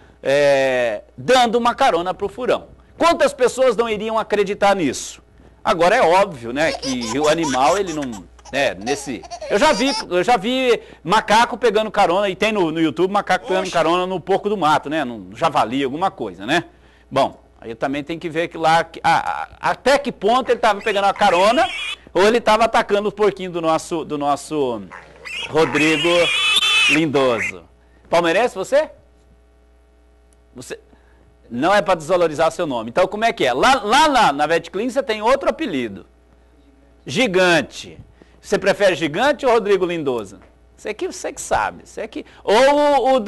dando uma carona para o furão. Quantas pessoas não iriam acreditar nisso? Agora é óbvio, né, que o animal ele Eu já vi macaco pegando carona, e tem no YouTube macaco pegando carona no porco do mato, né? No javali, alguma coisa, né? Bom, aí também tem que ver que lá, até que ponto ele estava pegando a carona, ou ele estava atacando os porquinhos do nosso Rodrigo Lindoso. Palmeirense você? Você não é para desvalorizar seu nome. Então como é que é? Lá na VetClean você tem outro apelido. Gigante. Você prefere Gigante ou Rodrigo Lindoso? Você que sabe. Ou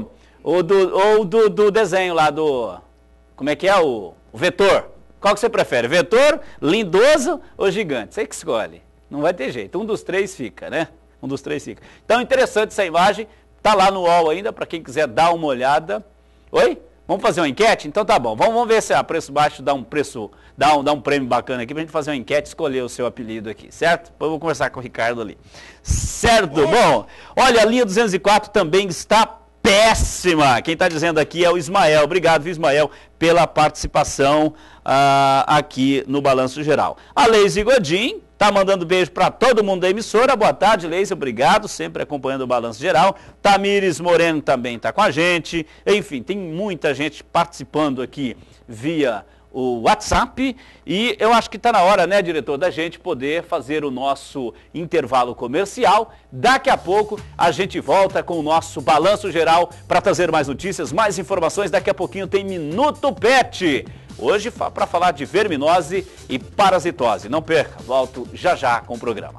do desenho lá do... Como é que é? O Vetor. Qual que você prefere? Vetor, Lindoso ou Gigante? Você que escolhe. Não vai ter jeito. Um dos três fica, né? Um dos três fica. Então, interessante essa imagem. Tá lá no UOL ainda, para quem quiser dar uma olhada. Oi? Vamos fazer uma enquete? Então tá bom. Vamos ver se a Preço Baixo dá um prêmio bacana aqui pra gente fazer uma enquete e escolher o seu apelido aqui, certo? Depois eu vou conversar com o Ricardo ali. Certo? Oi. Bom, olha, a linha 204 também está péssima. Quem está dizendo aqui é o Ismael. Obrigado, viu, Ismael, pela participação aqui no Balanço Geral. A Leise Godin está mandando beijo para todo mundo da emissora. Boa tarde, Leise, obrigado, sempre acompanhando o Balanço Geral. Tamires Moreno também está com a gente. Enfim, tem muita gente participando aqui via o WhatsApp, e eu acho que está na hora, né, diretor, da gente poder fazer o nosso intervalo comercial. Daqui a pouco a gente volta com o nosso Balanço Geral para trazer mais notícias, mais informações. Daqui a pouquinho tem Minuto Pet, hoje para falar de verminose e parasitose. Não perca, volto já com o programa.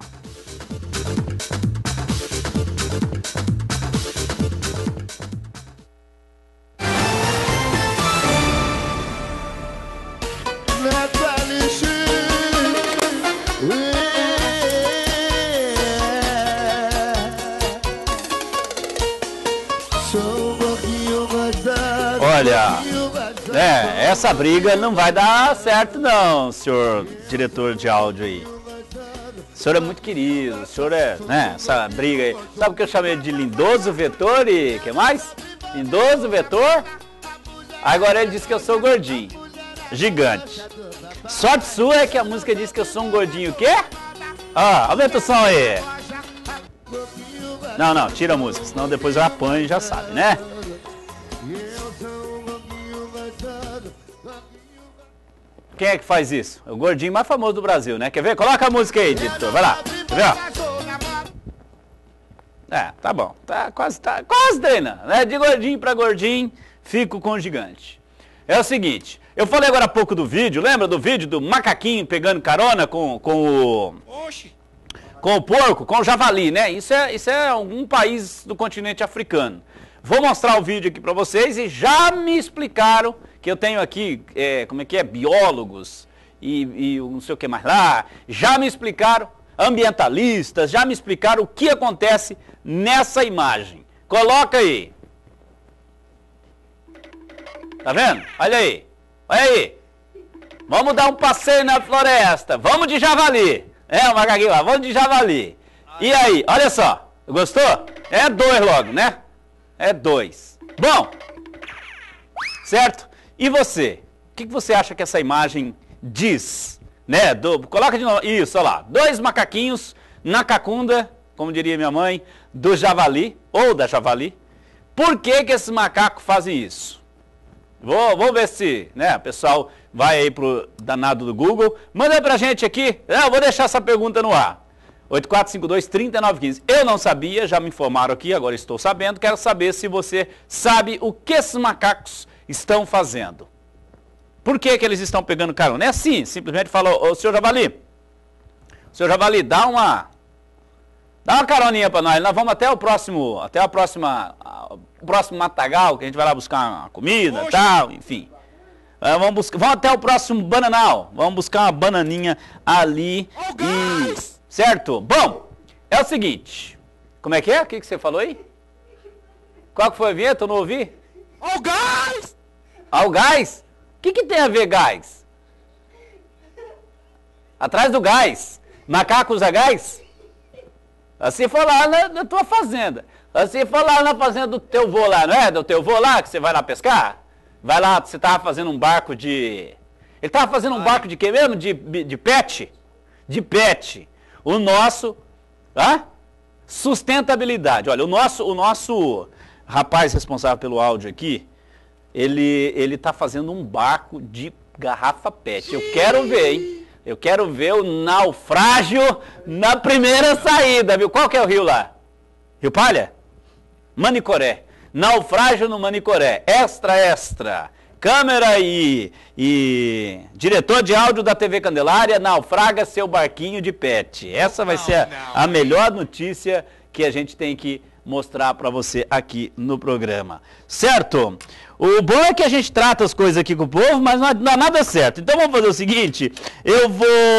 Olha, essa briga não vai dar certo não, senhor diretor de áudio aí. O senhor é muito querido, o senhor é, né, essa briga aí. Sabe o que eu chamei de Lindoso, Vetor e o que mais? Lindoso, Vetor. Agora ele disse que eu sou gordinho, Gigante. Sorte sua é que a música diz que eu sou um gordinho o quê? Aumenta o som aí. Não, tira a música, senão depois eu apanho e já sabe, né? Quem é que faz isso? É o gordinho mais famoso do Brasil, né? Quer ver? Coloca a música aí, editor. Vai lá. Quer ver? Tá bom. Tá quase treinando, né? De gordinho pra gordinho, fico com o Gigante. É o seguinte, eu falei agora há pouco do vídeo, lembra do vídeo do macaquinho pegando carona com o porco, com o javali, né? Isso é algum país do continente africano. Vou mostrar o vídeo aqui pra vocês e já me explicaram que eu tenho aqui, biólogos e não sei o que mais lá, já me explicaram, ambientalistas, já me explicaram o que acontece nessa imagem. Coloca aí. Tá vendo? Olha aí. Olha aí. Vamos dar um passeio na floresta. Vamos de javali. O macaquinho lá, vamos de javali. E aí, olha só. Gostou? É 2 logo, né? É 2. Bom, certo? E você? O que você acha que essa imagem diz? Né? Coloca de novo. Isso, olha lá. 2 macaquinhos na cacunda, como diria minha mãe, do javali, ou da javali. Por que esses macacos fazem isso? Vou ver se, né, o pessoal vai aí pro danado do Google. Manda pra gente aqui. Eu vou deixar essa pergunta no ar. 8452-3915. Eu não sabia, já me informaram aqui, agora estou sabendo. Quero saber se você sabe o que esses macacos estão fazendo. Por que eles estão pegando carona? É assim, simplesmente falou, ô senhor Javali, dá uma caroninha para nós vamos até o próximo matagal, que a gente vai lá buscar uma comida e tal, enfim. Vamos até o próximo bananal, vamos buscar uma bananinha ali, certo? Bom, é o seguinte, como é que é? O que você falou aí? Qual que foi a vinheta? Eu não ouvi? Ao gás! Ao gás? O que tem a ver gás? Atrás do gás. Macaco usa gás? Assim foi lá na tua fazenda. Assim foi lá na fazenda do teu vô lá, não é? Do teu vô lá, que você vai lá pescar? Vai lá, você tava fazendo um barco de... Ele tava fazendo um barco de quê mesmo? De pet? De pet. O nosso Sustentabilidade. Olha, o nosso rapaz responsável pelo áudio aqui, ele está fazendo um barco de garrafa PET. Eu quero ver, hein? Eu quero ver o naufrágio na primeira saída, viu? Qual que é o rio lá? Rio Palha? Manicoré. Naufrágio no Manicoré. Extra. Câmera e diretor de áudio da TV Candelária, naufraga seu barquinho de PET. Essa vai ser a melhor notícia que a gente tem que mostrar para você aqui no programa. Certo? O bom é que a gente trata as coisas aqui com o povo, mas não dá nada certo. Então vamos fazer o seguinte, eu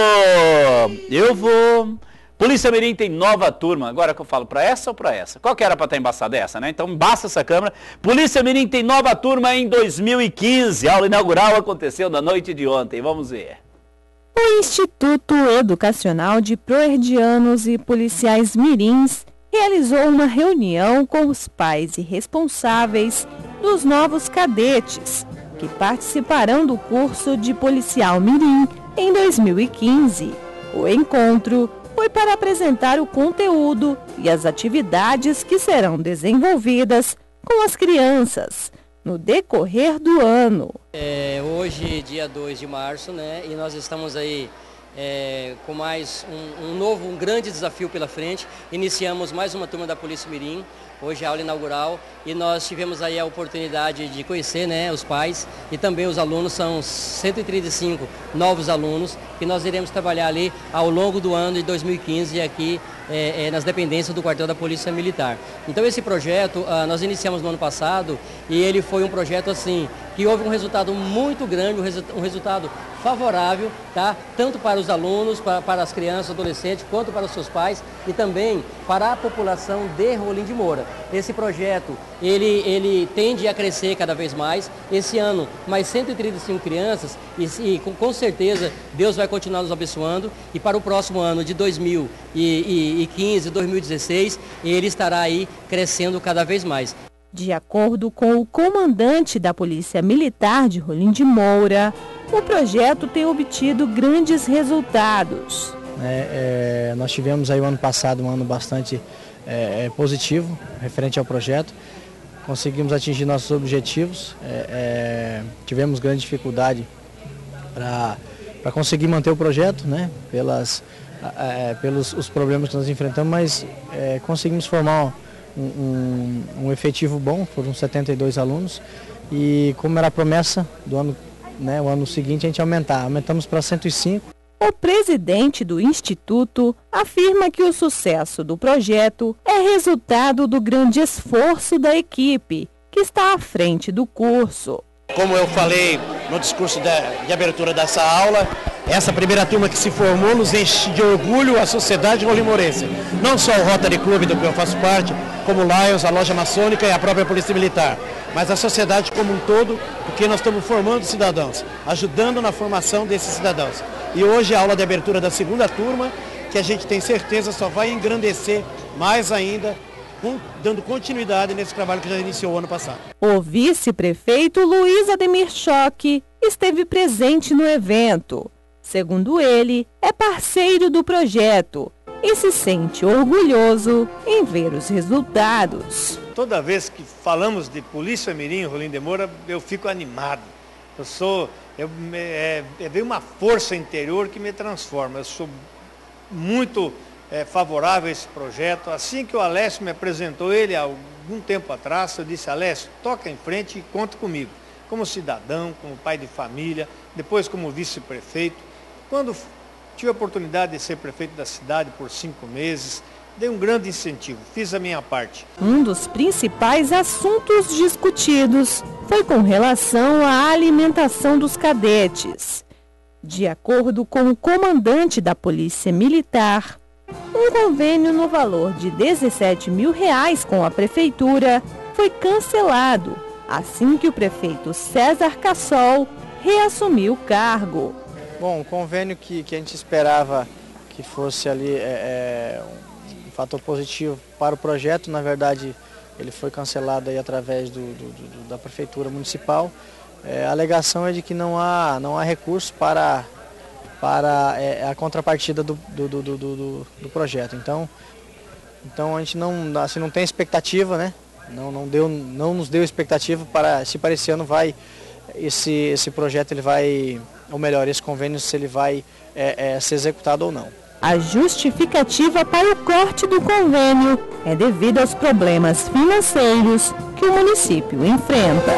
vou... Polícia Mirim tem nova turma. Agora que eu falo, para essa ou para essa? Qual que era para estar embaçada? Essa, né? Então embaça essa câmera. Polícia Mirim tem nova turma em 2015. A aula inaugural aconteceu na noite de ontem. Vamos ver. O Instituto Educacional de Proerdianos e Policiais Mirins realizou uma reunião com os pais e responsáveis dos novos cadetes que participarão do curso de policial Mirim em 2015. O encontro foi para apresentar o conteúdo e as atividades que serão desenvolvidas com as crianças no decorrer do ano. Hoje, dia 2 de março, né, e nós estamos aí com mais um grande desafio pela frente. Iniciamos mais uma turma da Polícia Mirim, hoje é a aula inaugural, e nós tivemos aí a oportunidade de conhecer, né, os pais e também os alunos. São 135 novos alunos que nós iremos trabalhar ali ao longo do ano de 2015 aqui nas dependências do quartel da Polícia Militar. Então esse projeto nós iniciamos no ano passado e ele foi um projeto assim que houve um resultado muito grande, um resultado favorável, tá? Tanto para os alunos, para as crianças, adolescentes, quanto para os seus pais e também para a população de Rolim de Moura. Esse projeto, ele tende a crescer cada vez mais. Esse ano, mais 135 crianças e com certeza Deus vai continuar nos abençoando. E para o próximo ano de 2015, 2016, ele estará aí crescendo cada vez mais. De acordo com o comandante da Polícia Militar de Rolim de Moura, o projeto tem obtido grandes resultados. Nós tivemos aí o ano passado um ano bastante positivo referente ao projeto. Conseguimos atingir nossos objetivos, tivemos grande dificuldade para conseguir manter o projeto, né, pelos os problemas que nós enfrentamos, mas conseguimos formar um efetivo bom. Foram 72 alunos e, como era a promessa do ano, né, o ano seguinte a gente aumentamos para 105. O presidente do Instituto afirma que o sucesso do projeto é resultado do grande esforço da equipe que está à frente do curso. Como eu falei no discurso de abertura dessa aula, essa primeira turma que se formou nos enche de orgulho a sociedade rolimourense. Não só o Rotary Club, do que eu faço parte, como o Lions, a Loja Maçônica e a própria Polícia Militar, mas a sociedade como um todo, porque nós estamos formando cidadãos, ajudando na formação desses cidadãos. E hoje a aula de abertura da segunda turma, que a gente tem certeza só vai engrandecer mais ainda, dando continuidade nesse trabalho que já iniciou o ano passado. O vice-prefeito Luiz Ademir Choque esteve presente no evento. Segundo ele, é parceiro do projeto e se sente orgulhoso em ver os resultados. Toda vez que falamos de Polícia Mirim, Rolim de Moura, eu fico animado. Veio uma força interior que me transforma. Eu sou muito favorável a esse projeto. Assim que o Alessio me apresentou ele há algum tempo atrás, eu disse: Alessio, toca em frente e conta comigo. Como cidadão, como pai de família, depois como vice-prefeito. Quando tive a oportunidade de ser prefeito da cidade por 5 meses, dei um grande incentivo, fiz a minha parte. Um dos principais assuntos discutidos foi com relação à alimentação dos cadetes. De acordo com o comandante da Polícia Militar, um convênio no valor de R$17 mil com a Prefeitura foi cancelado assim que o prefeito César Cassol reassumiu o cargo. Bom, o convênio que a gente esperava que fosse ali um fator positivo para o projeto, na verdade ele foi cancelado aí através da Prefeitura Municipal. A alegação é de que não há recurso para a contrapartida do projeto. Então, Então a gente não tem expectativa, né? Não nos deu expectativa para se para esse ano vai esse projeto ele vai, ou melhor, esse convênio se ele vai ser executado ou não. A justificativa para o corte do convênio é devido aos problemas financeiros que o município enfrenta.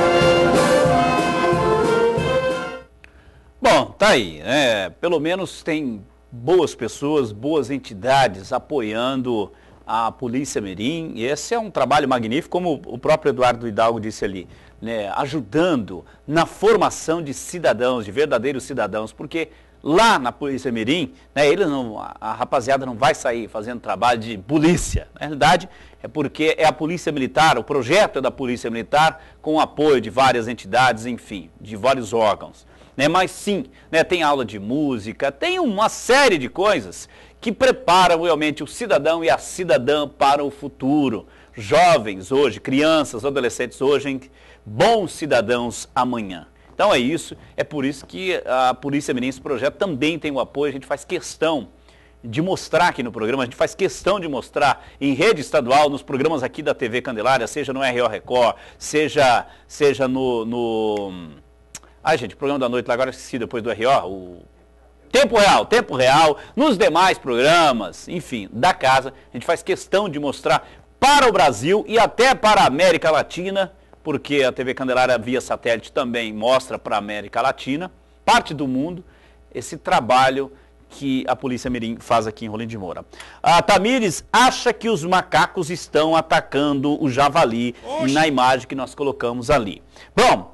Bom, tá aí, pelo menos tem boas pessoas, boas entidades apoiando a Polícia Mirim, e esse é um trabalho magnífico, como o próprio Eduardo Hidalgo disse ali, né, ajudando na formação de cidadãos, de verdadeiros cidadãos, porque lá na Polícia Mirim, né, a rapaziada não vai sair fazendo trabalho de polícia, na realidade é porque é a Polícia Militar, o projeto é da Polícia Militar, com o apoio de várias entidades, enfim, de vários órgãos. Mas sim, tem aula de música, tem uma série de coisas que preparam realmente o cidadão e a cidadã para o futuro. Jovens hoje, crianças, adolescentes hoje, bons cidadãos amanhã. Então é isso, é por isso que a Polícia Mirim, esse projeto também tem o apoio, a gente faz questão de mostrar aqui no programa, a gente faz questão de mostrar em rede estadual, nos programas aqui da TV Candelária, seja no RO Record, seja no... Ai, gente, o programa da noite lá, agora esqueci depois do RO, o Tempo Real, nos demais programas, enfim, da casa, a gente faz questão de mostrar para o Brasil e até para a América Latina, porque a TV Candelária via satélite também mostra para a América Latina, parte do mundo, esse trabalho que a Polícia Mirim faz aqui em Rolim de Moura. A Tamires acha que os macacos estão atacando o javali na imagem que nós colocamos ali. Bom,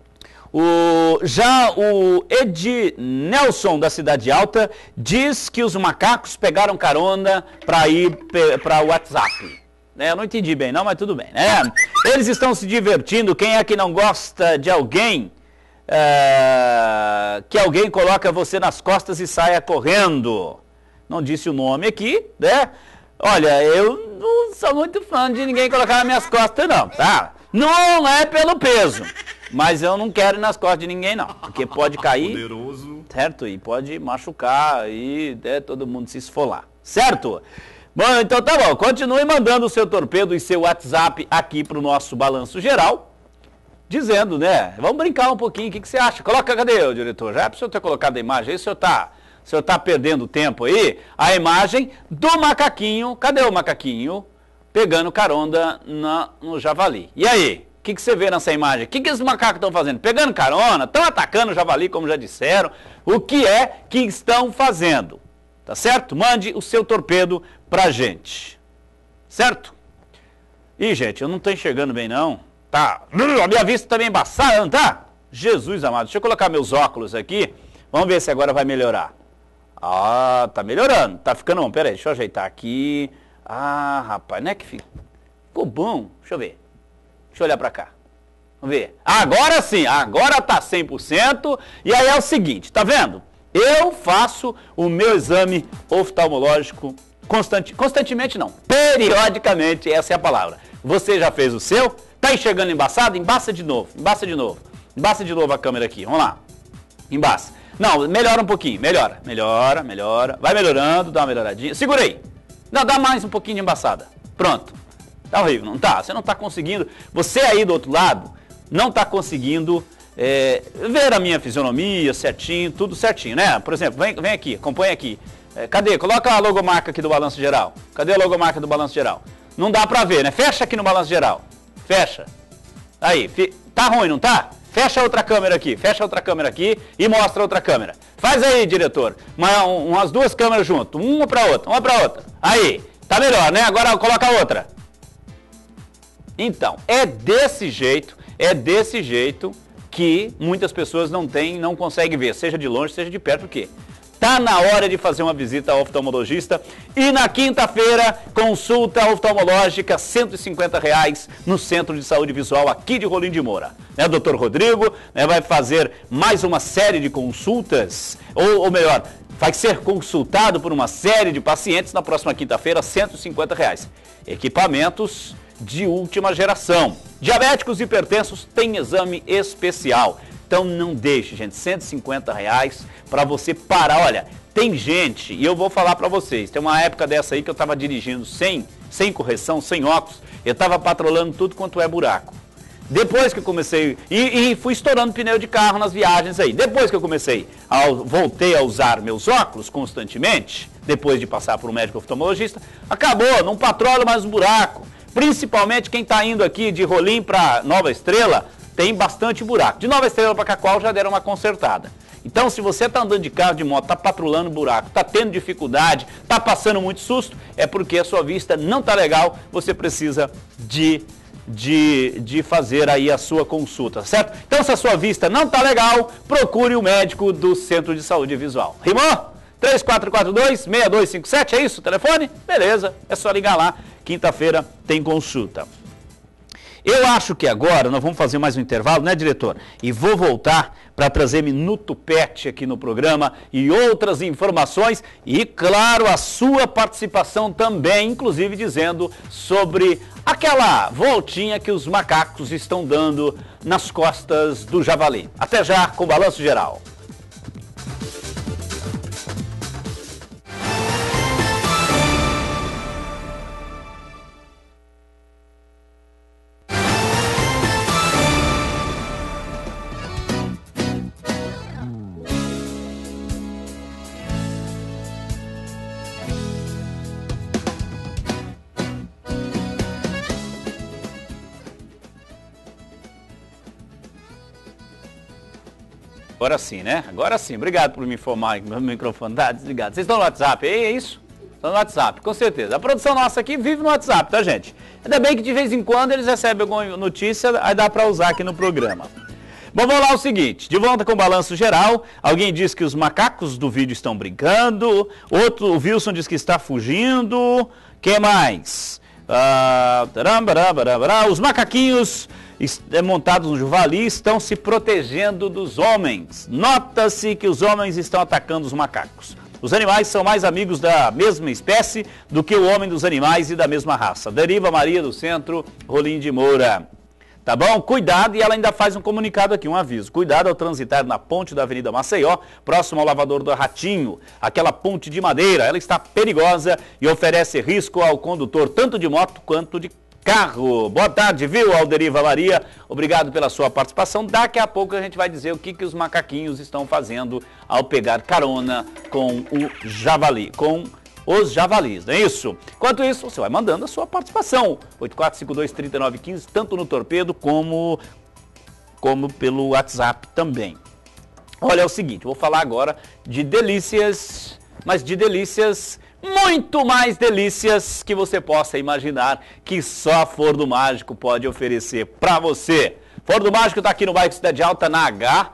já o Ed Nelson da Cidade Alta diz que os macacos pegaram carona para ir para o WhatsApp. Eu não entendi bem não, mas tudo bem, né? Eles estão se divertindo, quem é que não gosta de alguém, que alguém coloca você nas costas e saia correndo? Não disse o nome aqui, né? Olha, eu não sou muito fã de ninguém colocar nas minhas costas não, tá? Não é pelo peso, mas eu não quero ir nas costas de ninguém não, porque pode cair, poderoso, certo? E pode machucar e todo mundo se esfolar, certo? Bom, então tá bom, continue mandando o seu torpedo e seu WhatsApp aqui pro nosso Balanço Geral, dizendo, né, vamos brincar um pouquinho, o que você acha? Coloca, cadê o diretor? Já é para o senhor ter colocado a imagem aí, o senhor tá perdendo tempo aí, a imagem do macaquinho, cadê o macaquinho? Pegando carona no javali. E aí, o que você vê nessa imagem? O que esses macacos estão fazendo? Pegando carona, estão atacando o javali, como já disseram. O que é que estão fazendo? Tá certo? Mande o seu torpedo pra gente. Certo? Ih, gente, eu não tô enxergando bem não. Tá. A minha vista tá meio embaçada, não tá? Jesus amado. Deixa eu colocar meus óculos aqui. Vamos ver se agora vai melhorar. Ah, tá melhorando. Tá ficando bom. Pera aí, deixa eu ajeitar aqui. Ah, rapaz, não é que ficou bom. Deixa eu ver. Deixa eu olhar pra cá. Vamos ver. Agora sim, agora tá 100%. E aí é o seguinte, tá vendo? Eu faço o meu exame oftalmológico constantemente não, periodicamente, essa é a palavra. Você já fez o seu? Tá enxergando embaçado? Embaça de novo, embaça de novo. Embaça de novo a câmera aqui, vamos lá. Embaça. Não, melhora um pouquinho, melhora. Vai melhorando, dá uma melhoradinha. Segura aí. Não, dá mais um pouquinho de embaçada. Pronto. Tá horrível, não tá? Você não tá conseguindo, você aí do outro lado, não tá conseguindo ver a minha fisionomia certinho, tudo certinho, né? Por exemplo, vem aqui, acompanha aqui. Cadê? Coloca a logomarca aqui do Balanço Geral. Cadê a logomarca do Balanço Geral? Não dá pra ver, né? Fecha aqui no Balanço Geral. Fecha. Aí, tá ruim, não tá? Fecha outra câmera aqui, e mostra outra câmera. Faz aí, diretor, umas duas câmeras junto, uma pra outra. Aí, tá melhor, né? Agora coloca a outra. Então, é desse jeito que muitas pessoas não conseguem ver, seja de longe, seja de perto, por quê? Tá na hora de fazer uma visita ao oftalmologista e na quinta-feira, consulta oftalmológica, R$ 150 no Centro de Saúde Visual aqui de Rolim de Moura. O Dr. Rodrigo vai fazer mais uma série de consultas, ou melhor, vai ser consultado por uma série de pacientes na próxima quinta-feira, R$ 150. Equipamentos de última geração. Diabéticos e hipertensos têm exame especial. Então não deixe, gente, R$150 para você parar. Olha, tem gente, e eu vou falar para vocês, tem uma época dessa aí que eu estava dirigindo sem correção, sem óculos, eu estava patrolando tudo quanto é buraco. Depois que eu comecei, e fui estourando pneu de carro nas viagens aí. Depois que eu voltei a usar meus óculos constantemente, depois de passar por um médico oftalmologista, acabou, não patrolo mais um buraco. Principalmente quem está indo aqui de Rolim para Nova Estrela, tem bastante buraco. De Nova Estrela para Cacoal já deram uma consertada. Então, se você está andando de carro, de moto, está patrulhando buraco, está tendo dificuldade, está passando muito susto, é porque a sua vista não está legal, você precisa de fazer aí a sua consulta, certo? Então, se a sua vista não está legal, procure o médico do Centro de Saúde Visual. Rimou? 3442-6257, é isso o telefone? Beleza, é só ligar lá, quinta-feira tem consulta. Eu acho que agora nós vamos fazer mais um intervalo, né, diretor? E vou voltar para trazer Minuto Pet aqui no programa e outras informações e, claro, a sua participação também, inclusive dizendo sobre aquela voltinha que os macacos estão dando nas costas do javali. Até já com o Balanço Geral. Agora sim, né? Agora sim. Obrigado por me informar que meu microfone está desligado. Vocês estão no WhatsApp aí, é isso? Estão no WhatsApp, com certeza. A produção nossa aqui vive no WhatsApp, tá, gente? Ainda bem que de vez em quando eles recebem alguma notícia, aí dá para usar aqui no programa. Bom, vamos lá o seguinte, de volta com o Balanço Geral, alguém diz que os macacos do vídeo estão brincando, o Wilson diz que está fugindo, quem mais? Os macaquinhos montados no javali estão se protegendo dos homens. Nota-se que os homens estão atacando os macacos. Os animais são mais amigos da mesma espécie do que o homem dos animais e da mesma raça. Deriva Maria do Centro, Rolim de Moura. Tá bom? Cuidado, e ela ainda faz um comunicado aqui, um aviso. Cuidado ao transitar na ponte da Avenida Maceió, próximo ao lavador do Ratinho. Aquela ponte de madeira, ela está perigosa e oferece risco ao condutor, tanto de moto quanto de carro. Boa tarde, viu, Alderiva Maria? Obrigado pela sua participação. Daqui a pouco a gente vai dizer o que os macaquinhos estão fazendo ao pegar carona com o javali, com os javalis, não é isso? Enquanto isso, você vai mandando a sua participação. 8452-3915, tanto no Torpedo como pelo WhatsApp também. Olha, é o seguinte, vou falar agora de delícias, mas de delícias muito mais delícias que você possa imaginar que só a Flor do Mágico pode oferecer para você. Flor do Mágico está aqui no bairro Cidade Alta, na H,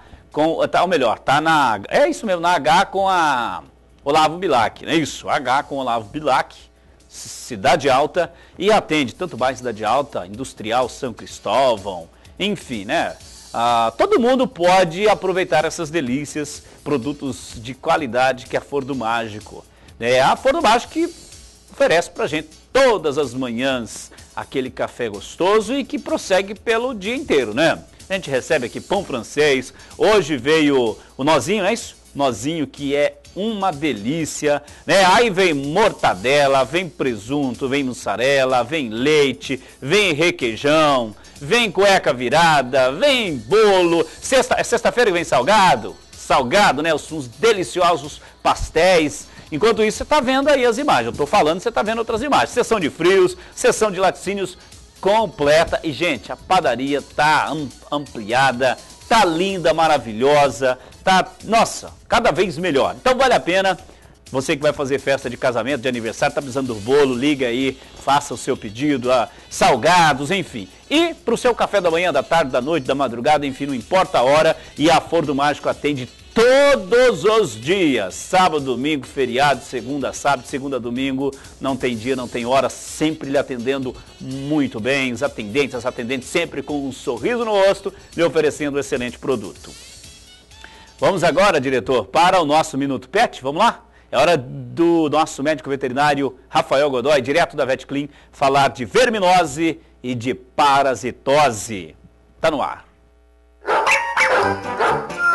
é isso mesmo, na H com a Olavo Bilac, não é isso? H com Olavo Bilac, Cidade Alta, e atende tanto bairro Cidade Alta, Industrial, São Cristóvão, enfim, né? Todo mundo pode aproveitar essas delícias, produtos de qualidade que é a Flor do Mágico. É a Flor do Mágico que oferece pra gente todas as manhãs aquele café gostoso e que prossegue pelo dia inteiro, né? A gente recebe aqui pão francês, hoje veio o nozinho, não é isso? Nozinho que é uma delícia, né? Aí vem mortadela, vem presunto, vem mussarela, vem leite, vem requeijão, vem cueca virada, vem bolo. Sexta-feira vem salgado, né? Uns deliciosos pastéis. Enquanto isso, você está vendo aí as imagens. Eu estou falando, você está vendo outras imagens. Seção de frios, seção de laticínios completa. E, gente, a padaria está ampliada, está linda, maravilhosa, tá, nossa, cada vez melhor. Então vale a pena, você que vai fazer festa de casamento, de aniversário, está precisando do bolo, liga aí, faça o seu pedido, salgados, enfim. E para o seu café da manhã, da tarde, da noite, da madrugada, enfim, não importa a hora, e a Flor do Mágico atende todos os dias, sábado, domingo, feriado, segunda, sábado, segunda, domingo, não tem dia, não tem hora, sempre lhe atendendo muito bem, as atendentes sempre com um sorriso no rosto, lhe oferecendo um excelente produto. Vamos agora, diretor, para o nosso Minuto Pet, vamos lá? É hora do nosso médico veterinário Rafael Godoy, direto da VetClean, falar de verminose e de parasitose. Tá no ar.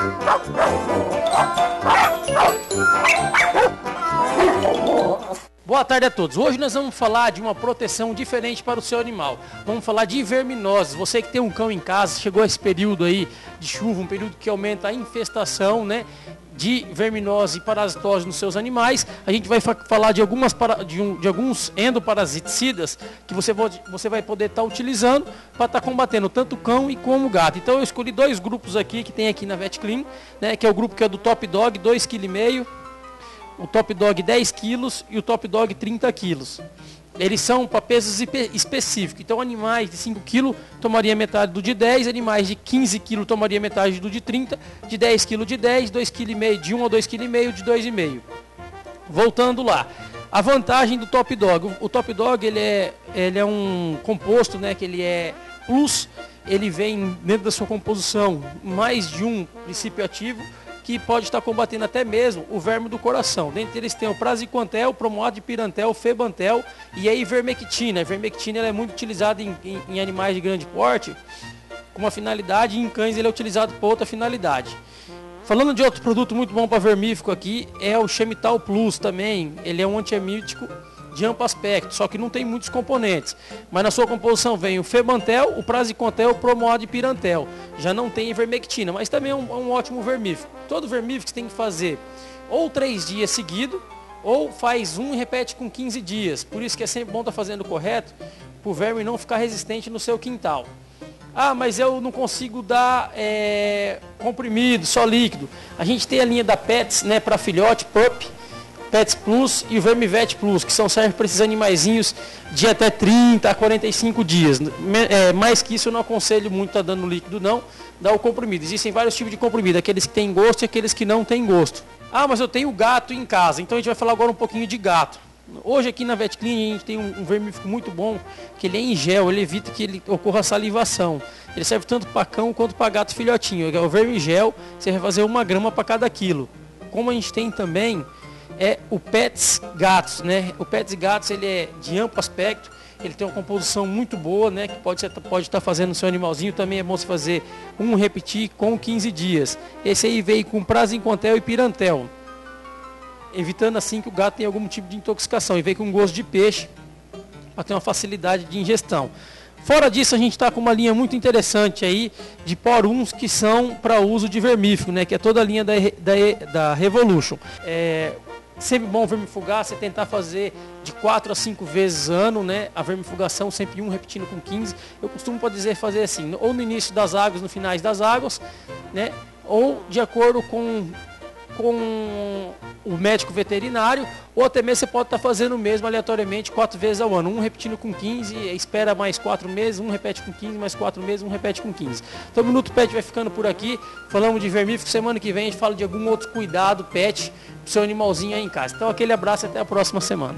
Boa tarde a todos. Hoje nós vamos falar de uma proteção diferente para o seu animal. Vamos falar de verminoses. Você que tem um cão em casa, chegou esse período aí de chuva, um período que aumenta a infestação, né, de verminose e parasitose nos seus animais. A gente vai falar de alguns endoparasiticidas que você vai poder estar utilizando para estar combatendo tanto o cão e como o gato. Então eu escolhi dois grupos aqui que tem aqui na VetClean, né, que é o grupo que é do Top Dog, 2,5 kg, o Top Dog 10 kg e o Top Dog 30 kg. Eles são para pesos específicos. Então animais de 5 kg tomaria metade do de 10, animais de 15 kg tomaria metade do de 30, de 10 kg de 10, 2,5 kg de 1 a 2,5 kg de 2,5. Voltando lá, a vantagem do Top Dog. O Top Dog ele é um composto, né, que ele é plus, ele vem dentro da sua composição mais de um princípio ativo que pode estar combatendo até mesmo o verme do coração. Dentre eles tem o praziquantel, o bromoado de pirantel, o febantel e a ivermectina. A ivermectina ela é muito utilizada em animais de grande porte com uma finalidade, e em cães ele é utilizado para outra finalidade. Falando de outro produto muito bom para vermífugo aqui, é o Chemital Plus também. Ele é um antiemítico de amplo aspecto, só que não tem muitos componentes. Mas na sua composição vem o febantel, o praziquantel, o bromoado de pirantel. Já não tem ivermectina, mas também é um ótimo vermífugo. Todo vermífugo você tem que fazer ou 3 dias seguidos, ou faz um e repete com 15 dias. Por isso que é sempre bom estar fazendo o correto, para o verme não ficar resistente no seu quintal. Ah, mas eu não consigo dar comprimido, só líquido. A gente tem a linha da Pets, né, para filhote, Pup, Pets Plus e o Vermivet Plus, que servem para esses animaizinhos de até 30 a 45 dias. Mais que isso eu não aconselho muito estar dando líquido não, dá o comprimido. Existem vários tipos de comprimido, aqueles que têm gosto e aqueles que não têm gosto. Ah, mas eu tenho gato em casa, então a gente vai falar agora um pouquinho de gato. Hoje aqui na VetClean a gente tem um vermífugo muito bom, que ele é em gel, ele evita que ele ocorra salivação. Ele serve tanto para cão quanto para gato filhotinho. O vermigel, você vai fazer 1 grama para cada quilo. Como a gente tem também o Pets Gatos, né? O Pets Gatos ele é de amplo aspecto, ele tem uma composição muito boa, né? Que pode estar fazendo no seu animalzinho. Também é bom você fazer repetir com 15 dias. Esse aí veio com praziquantel e pirantel, evitando assim que o gato tenha algum tipo de intoxicação, e veio com gosto de peixe para ter uma facilidade de ingestão. Fora disso, a gente está com uma linha muito interessante aí de poruns que são para uso de vermífugo, né? Que é toda a linha da Revolution. Sempre bom vermifugar, você tentar fazer de 4 a 5 vezes ano, né? A vermifugação, sempre repetindo com 15. Eu costumo fazer assim, ou no início das águas, no finais das águas, né? Ou de acordo com o médico veterinário, ou até mesmo você pode estar fazendo o mesmo aleatoriamente 4 vezes ao ano, repetindo com 15, espera mais 4 meses, repete com 15, mais 4 meses, repete com 15. Então o Minuto Pet vai ficando por aqui, falamos de vermífugo, semana que vem a gente fala de algum outro cuidado pet pro seu animalzinho aí em casa. Então aquele abraço e até a próxima semana.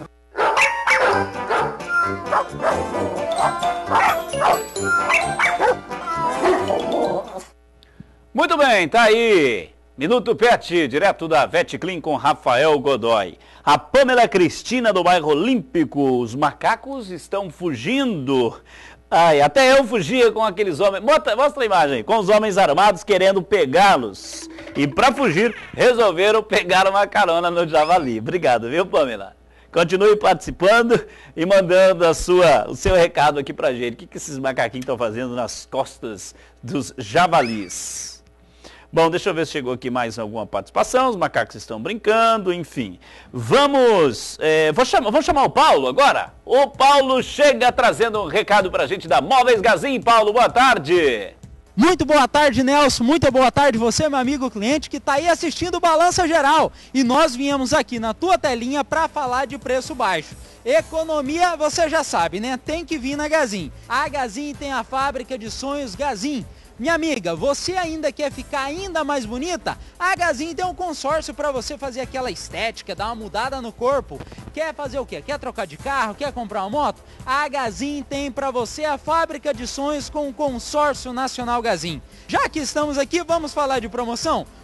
Muito bem, tá aí. Minuto Pet, direto da VetClean com Rafael Godoy. A Pamela Cristina do bairro Olímpico. Os macacos estão fugindo. Ai, até eu fugia com aqueles homens. Mostra a imagem aí, com os homens armados querendo pegá-los. E para fugir, resolveram pegar uma carona no javali. Obrigado, viu, Pamela? Continue participando e mandando o seu recado aqui pra gente. O que esses macaquinhos estão fazendo nas costas dos javalis? Bom, deixa eu ver se chegou aqui mais alguma participação. Os macacos estão brincando, enfim. Vamos chamar o Paulo agora. O Paulo chega trazendo um recado pra gente da Móveis Gazin. Paulo, boa tarde. Muito boa tarde, Nelson. Muito boa tarde você, meu amigo cliente, que está aí assistindo o Balança Geral. E nós viemos aqui na tua telinha para falar de preço baixo. Economia, você já sabe, né? Tem que vir na Gazin. A Gazin tem a fábrica de sonhos Gazin. Minha amiga, você ainda quer ficar ainda mais bonita? A Gazin tem um consórcio para você fazer aquela estética, dar uma mudada no corpo. Quer fazer o quê? Quer trocar de carro? Quer comprar uma moto? A Gazin tem para você a fábrica de sonhos com o Consórcio Nacional Gazin. Já que estamos aqui, vamos falar de promoção?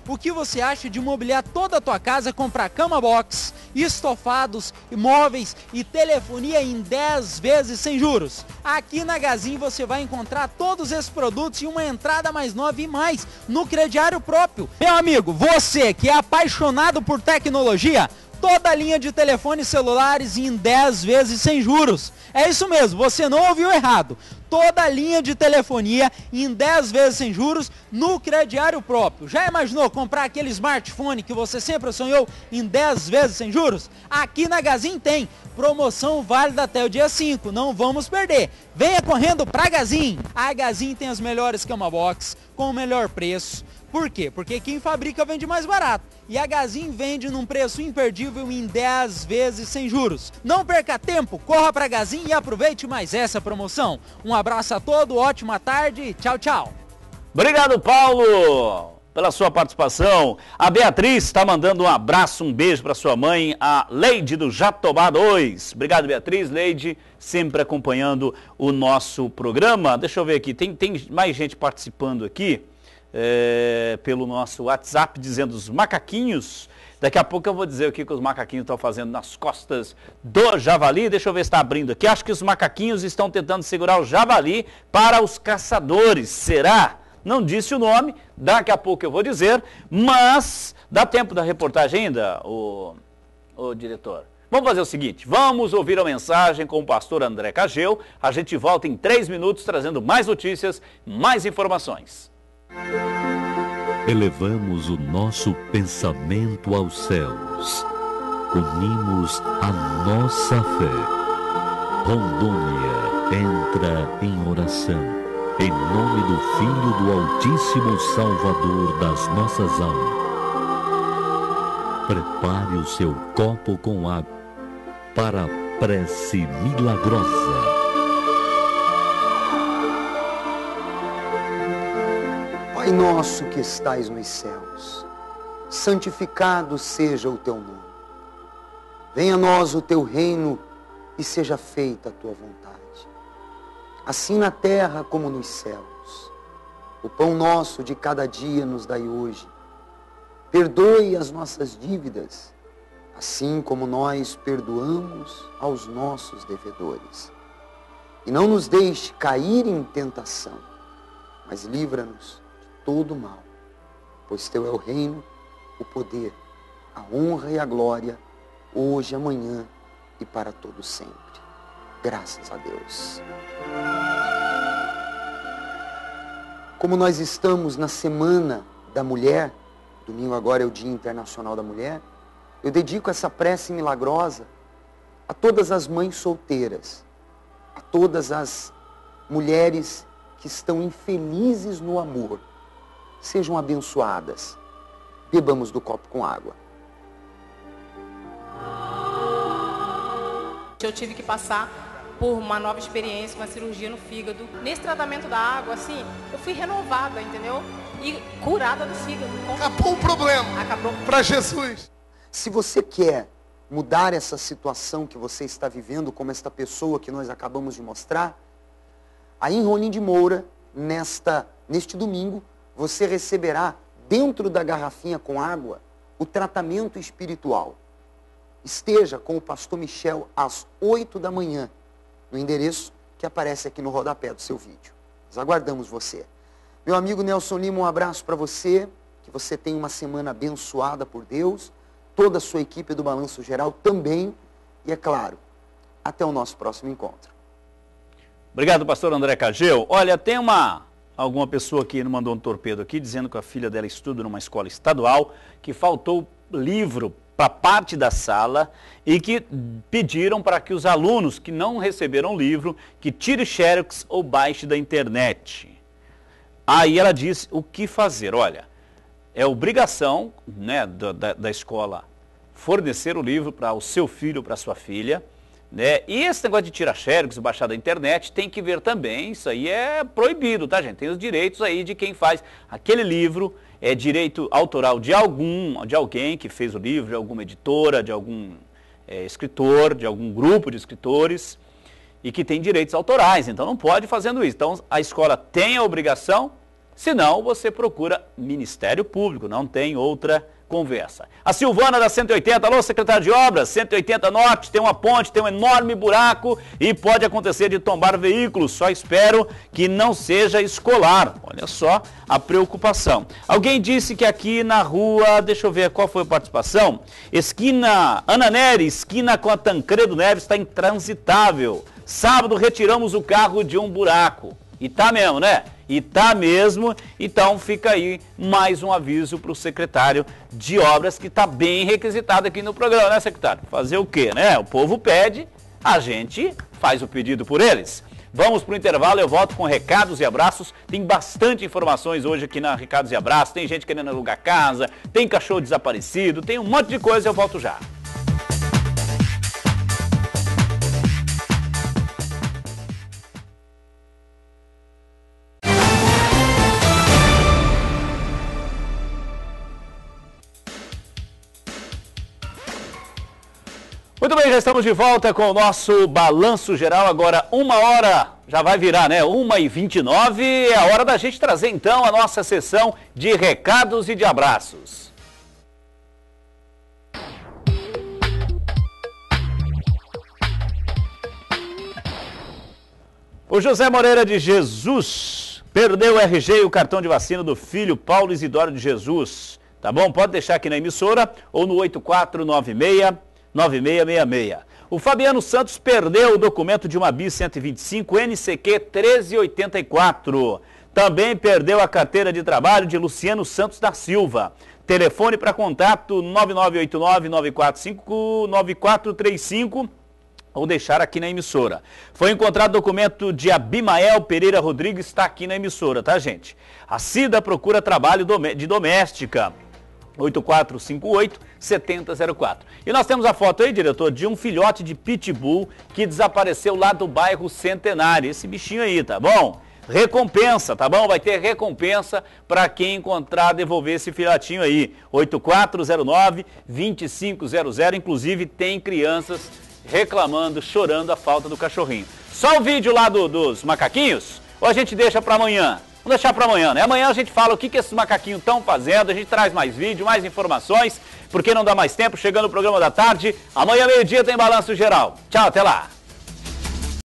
O que você acha de mobiliar toda a tua casa, comprar cama box, estofados, móveis e telefonia em 10 vezes sem juros? Aqui na Gazin você vai encontrar todos esses produtos e uma entrada mais nova e mais no crediário próprio. Meu amigo, você que é apaixonado por tecnologia, toda a linha de telefones celulares em 10 vezes sem juros. É isso mesmo, você não ouviu errado. Toda a linha de telefonia em 10 vezes sem juros no crediário próprio. Já imaginou comprar aquele smartphone que você sempre sonhou em 10 vezes sem juros? Aqui na Gazin tem. Promoção válida até o dia 5, não vamos perder. Venha correndo pra Gazin. A Gazin tem as melhores cama box, com o melhor preço. Por quê? Porque quem fabrica vende mais barato. E a Gazin vende num preço imperdível em 10 vezes sem juros. Não perca tempo, corra pra Gazin e aproveite mais essa promoção. Um abraço a todos, ótima tarde, tchau, tchau. Obrigado, Paulo, pela sua participação. A Beatriz está mandando um abraço, um beijo para sua mãe, a Leide do Jatobá 2. Obrigado, Beatriz. Leide, sempre acompanhando o nosso programa. Deixa eu ver aqui, tem mais gente participando aqui. Pelo nosso WhatsApp, dizendo os macaquinhos. Daqui a pouco eu vou dizer o que os macaquinhos estão fazendo nas costas do javali. Deixa eu ver se está abrindo aqui. Acho que os macaquinhos estão tentando segurar o javali para os caçadores. Será? Não disse o nome, daqui a pouco eu vou dizer, mas dá tempo da reportagem ainda, o diretor? Vamos fazer o seguinte, vamos ouvir a mensagem com o pastor André Cageu. A gente volta em 3 minutos trazendo mais notícias, mais informações. Elevamos o nosso pensamento aos céus. Unimos a nossa fé. Rondônia entra em oração. Em nome do Filho do Altíssimo Salvador das nossas almas. Prepare o seu copo com água para a prece milagrosa. Pai nosso que estais nos céus, santificado seja o teu nome. Venha a nós o teu reino e seja feita a tua vontade. Assim na terra como nos céus. O pão nosso de cada dia nos dai hoje. Perdoe as nossas dívidas, assim como nós perdoamos aos nossos devedores. E não nos deixe cair em tentação, mas livra-nos todo mal, pois teu é o reino, o poder, a honra e a glória, hoje, amanhã e para todo sempre. Graças a Deus. Como nós estamos na Semana da Mulher, domingo agora é o Dia Internacional da Mulher, eu dedico essa prece milagrosa a todas as mães solteiras, a todas as mulheres que estão infelizes no amor. Sejam abençoadas. Bebamos do copo com água. Eu tive que passar por uma nova experiência, uma cirurgia no fígado. Nesse tratamento da água, assim, eu fui renovada, entendeu? E curada do fígado. Acabou o problema. Acabou. Para Jesus. Se você quer mudar essa situação que você está vivendo, como esta pessoa que nós acabamos de mostrar, aí em Rolim de Moura, neste domingo, você receberá, dentro da garrafinha com água, o tratamento espiritual. Esteja com o pastor Michel às 8 da manhã, no endereço que aparece aqui no rodapé do seu vídeo. Nós aguardamos você. Meu amigo Nelson Lima, um abraço para você, que você tenha uma semana abençoada por Deus, toda a sua equipe do Balanço Geral também, e é claro, até o nosso próximo encontro. Obrigado, pastor André Cageu. Olha, tem alguma pessoa que mandou um torpedo aqui, dizendo que a filha dela estuda numa escola estadual, que faltou livro para parte da sala e que pediram para que os alunos que não receberam livro, que tire xerox ou baixe da internet. Aí ela disse o que fazer. Olha, é obrigação, né, da escola fornecer o livro para o seu filho, para a sua filha, né? E esse negócio de tirar xerox, baixar da internet, tem que ver também, isso aí é proibido, tá, gente? Tem os direitos aí de quem faz aquele livro, é direito autoral de alguém que fez o livro, de alguma editora, de algum escritor, de algum grupo de escritores, e que tem direitos autorais, então não pode fazendo isso. Então a escola tem a obrigação, Se não, você procura Ministério Público, não tem outra conversa. A Silvana da 180, alô, secretário de Obras, 180 Norte, tem uma ponte, tem um enorme buraco e pode acontecer de tombar veículos. Só espero que não seja escolar. Olha só a preocupação. Alguém disse que aqui na rua, deixa eu ver qual foi a participação, esquina Ana Nery, esquina com a Tancredo Neves, está intransitável. Sábado retiramos o carro de um buraco. E tá mesmo, né? E tá mesmo, então fica aí mais um aviso para o secretário de Obras, que está bem requisitado aqui no programa, né, secretário? Fazer o quê, né? O povo pede, a gente faz o pedido por eles. Vamos para o intervalo, eu volto com recados e abraços. Tem bastante informações hoje aqui na Recados e Abraços. Tem gente querendo alugar casa, tem cachorro desaparecido, tem um monte de coisa, eu volto já. Muito bem, já estamos de volta com o nosso Balanço Geral, agora 1h, já vai virar, né? 1h29, é a hora da gente trazer então a nossa sessão de recados e de abraços. O José Moreira de Jesus perdeu o RG e o cartão de vacina do filho Paulo Isidoro de Jesus. Tá bom? Pode deixar aqui na emissora ou no 8496-9666. O Fabiano Santos perdeu o documento de uma BI 125 NCQ 1384. Também perdeu a carteira de trabalho de Luciano Santos da Silva. Telefone para contato 9989-9435 ou deixar aqui na emissora. Foi encontrado documento de Abimael Pereira Rodrigues, está aqui na emissora, tá, gente? A Cida procura trabalho de doméstica. 8458-7004. E nós temos a foto aí, diretor, de um filhote de pitbull que desapareceu lá do bairro Centenário. Esse bichinho aí, tá bom? Recompensa, tá bom? Vai ter recompensa para quem encontrar, devolver esse filhotinho aí. 8409-2500. Inclusive tem crianças reclamando, chorando a falta do cachorrinho. Só o vídeo lá dos macaquinhos? Ou a gente deixa para amanhã? Vamos deixar para amanhã, né? Amanhã a gente fala o que esses macaquinhos estão fazendo, a gente traz mais vídeo, mais informações, porque não dá mais tempo, chegando o programa da tarde. Amanhã, meio-dia, tem Balanço Geral. Tchau, até lá!